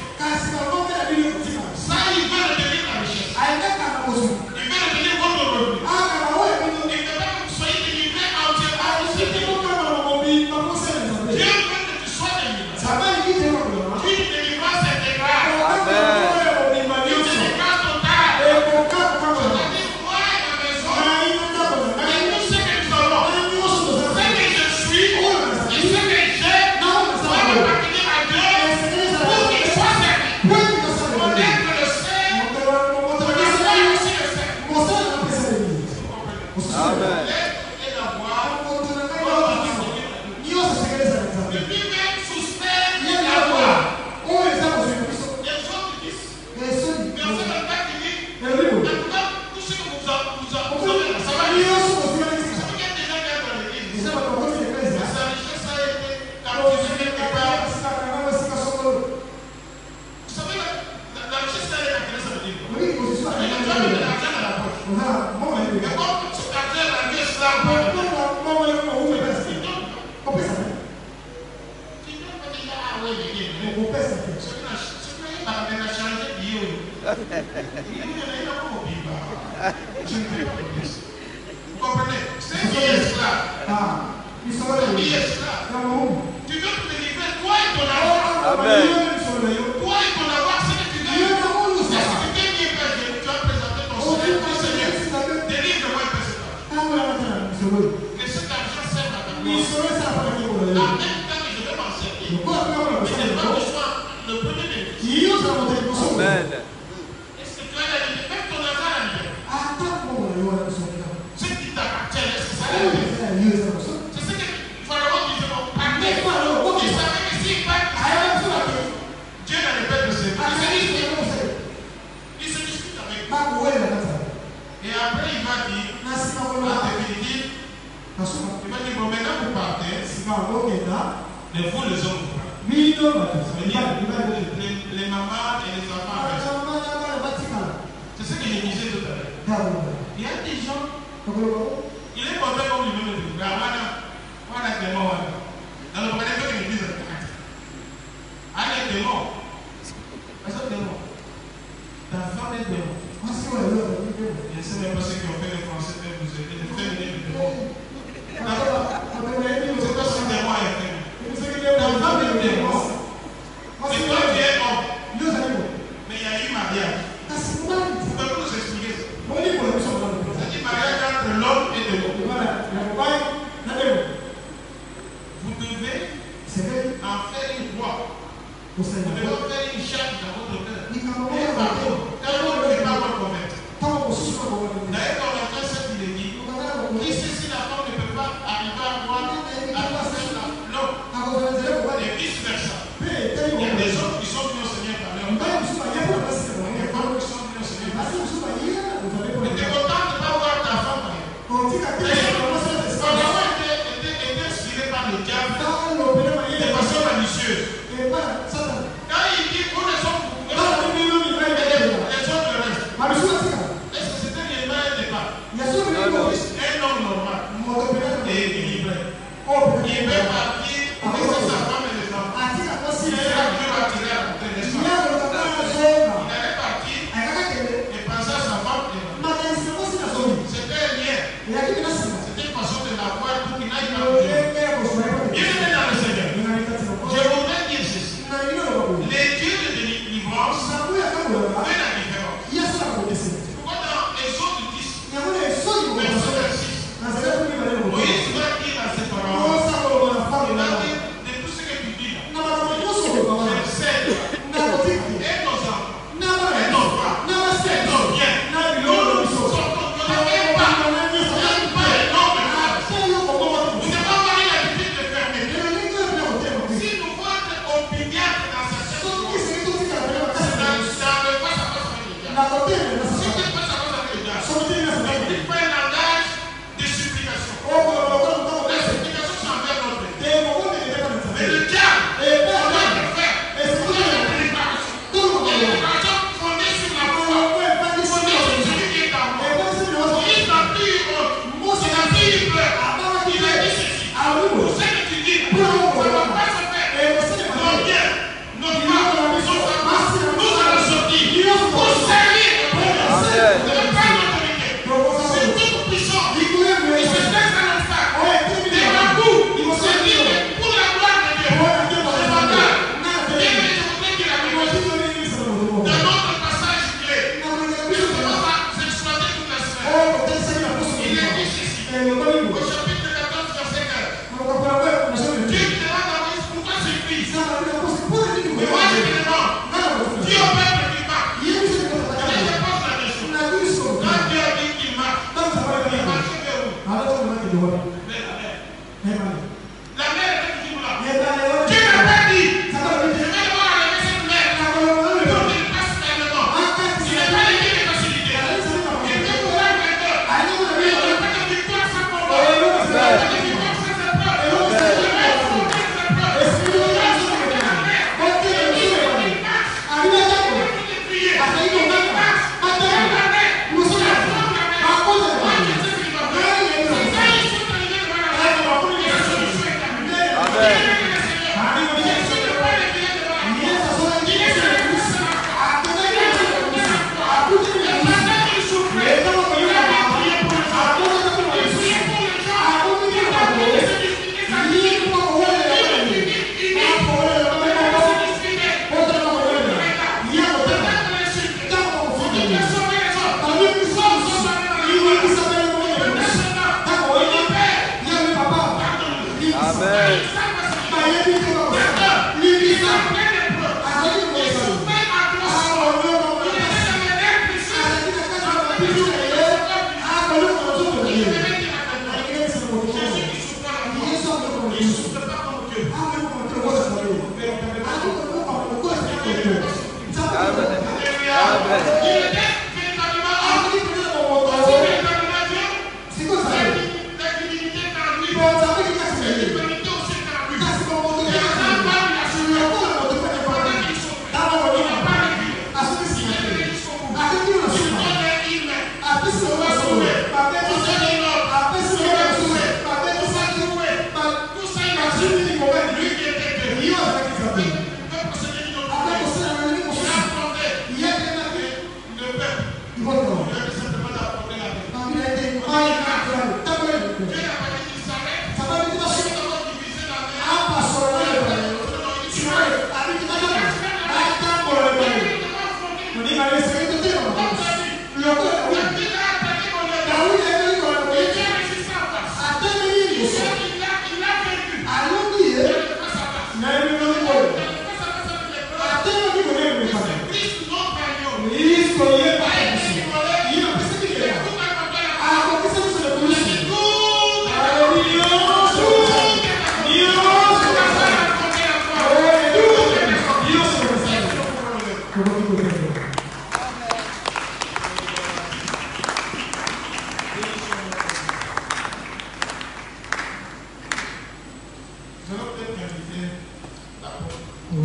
Vous comprenez? C'est un vieil esclave. Tu veux te délivrer, toi et ton argent. Amen. Toi et ton avoir, c'est que tu veux. Si tu t'es bien perdu, tu as présenté ton Seigneur. Ton Seigneur, délivre-moi un peu cet argent. Que cet argent serve à ta gloire. En même temps que je vais m'en servir, mais je veux que je sois le premier bénéfice. Amen. Est-ce que tu as la liberté? Même ton argent a la liberté. Ce qui t'appartient, est-ce que ça a la liberté? C'est ce que Pharaon disait, bon, partez. Il savait que s'il part, Dieu n'allait pas le servir. Il se dispute avec lui. Et après, il va dire, en définitive, il va dire, bon, maintenant vous partez, mais vous les hommes, vous partez. Les mamans et les enfants restent. C'est ce que je disais tout à l'heure. Il y a des gens, il est porté comme lui-même le dit, voilà des morts. Dans le problème que l'église est allez, des morts. Personne des morts. Ta femme est des morts. Je ne sais même pas ceux qui ont fait les Français peuvent vous aider. Les féminines des morts. C'est pas si des morts est féminin. Ta femme est des morts. Et toi tu es homme. Mais il y a eu mariage. Vous pouvez nous expliquer ça. C'est-à-dire mariage entre l'homme et de l'homme. Vous devez en faire une voix. Vous devez en faire une charge dans votre cœur. Quand l'homme n'est pas votre convaincre. D'ailleurs, dans la classe, il est dit, qui sait si la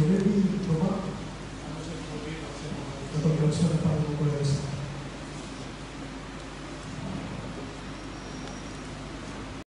à nous introduire dans ce moment.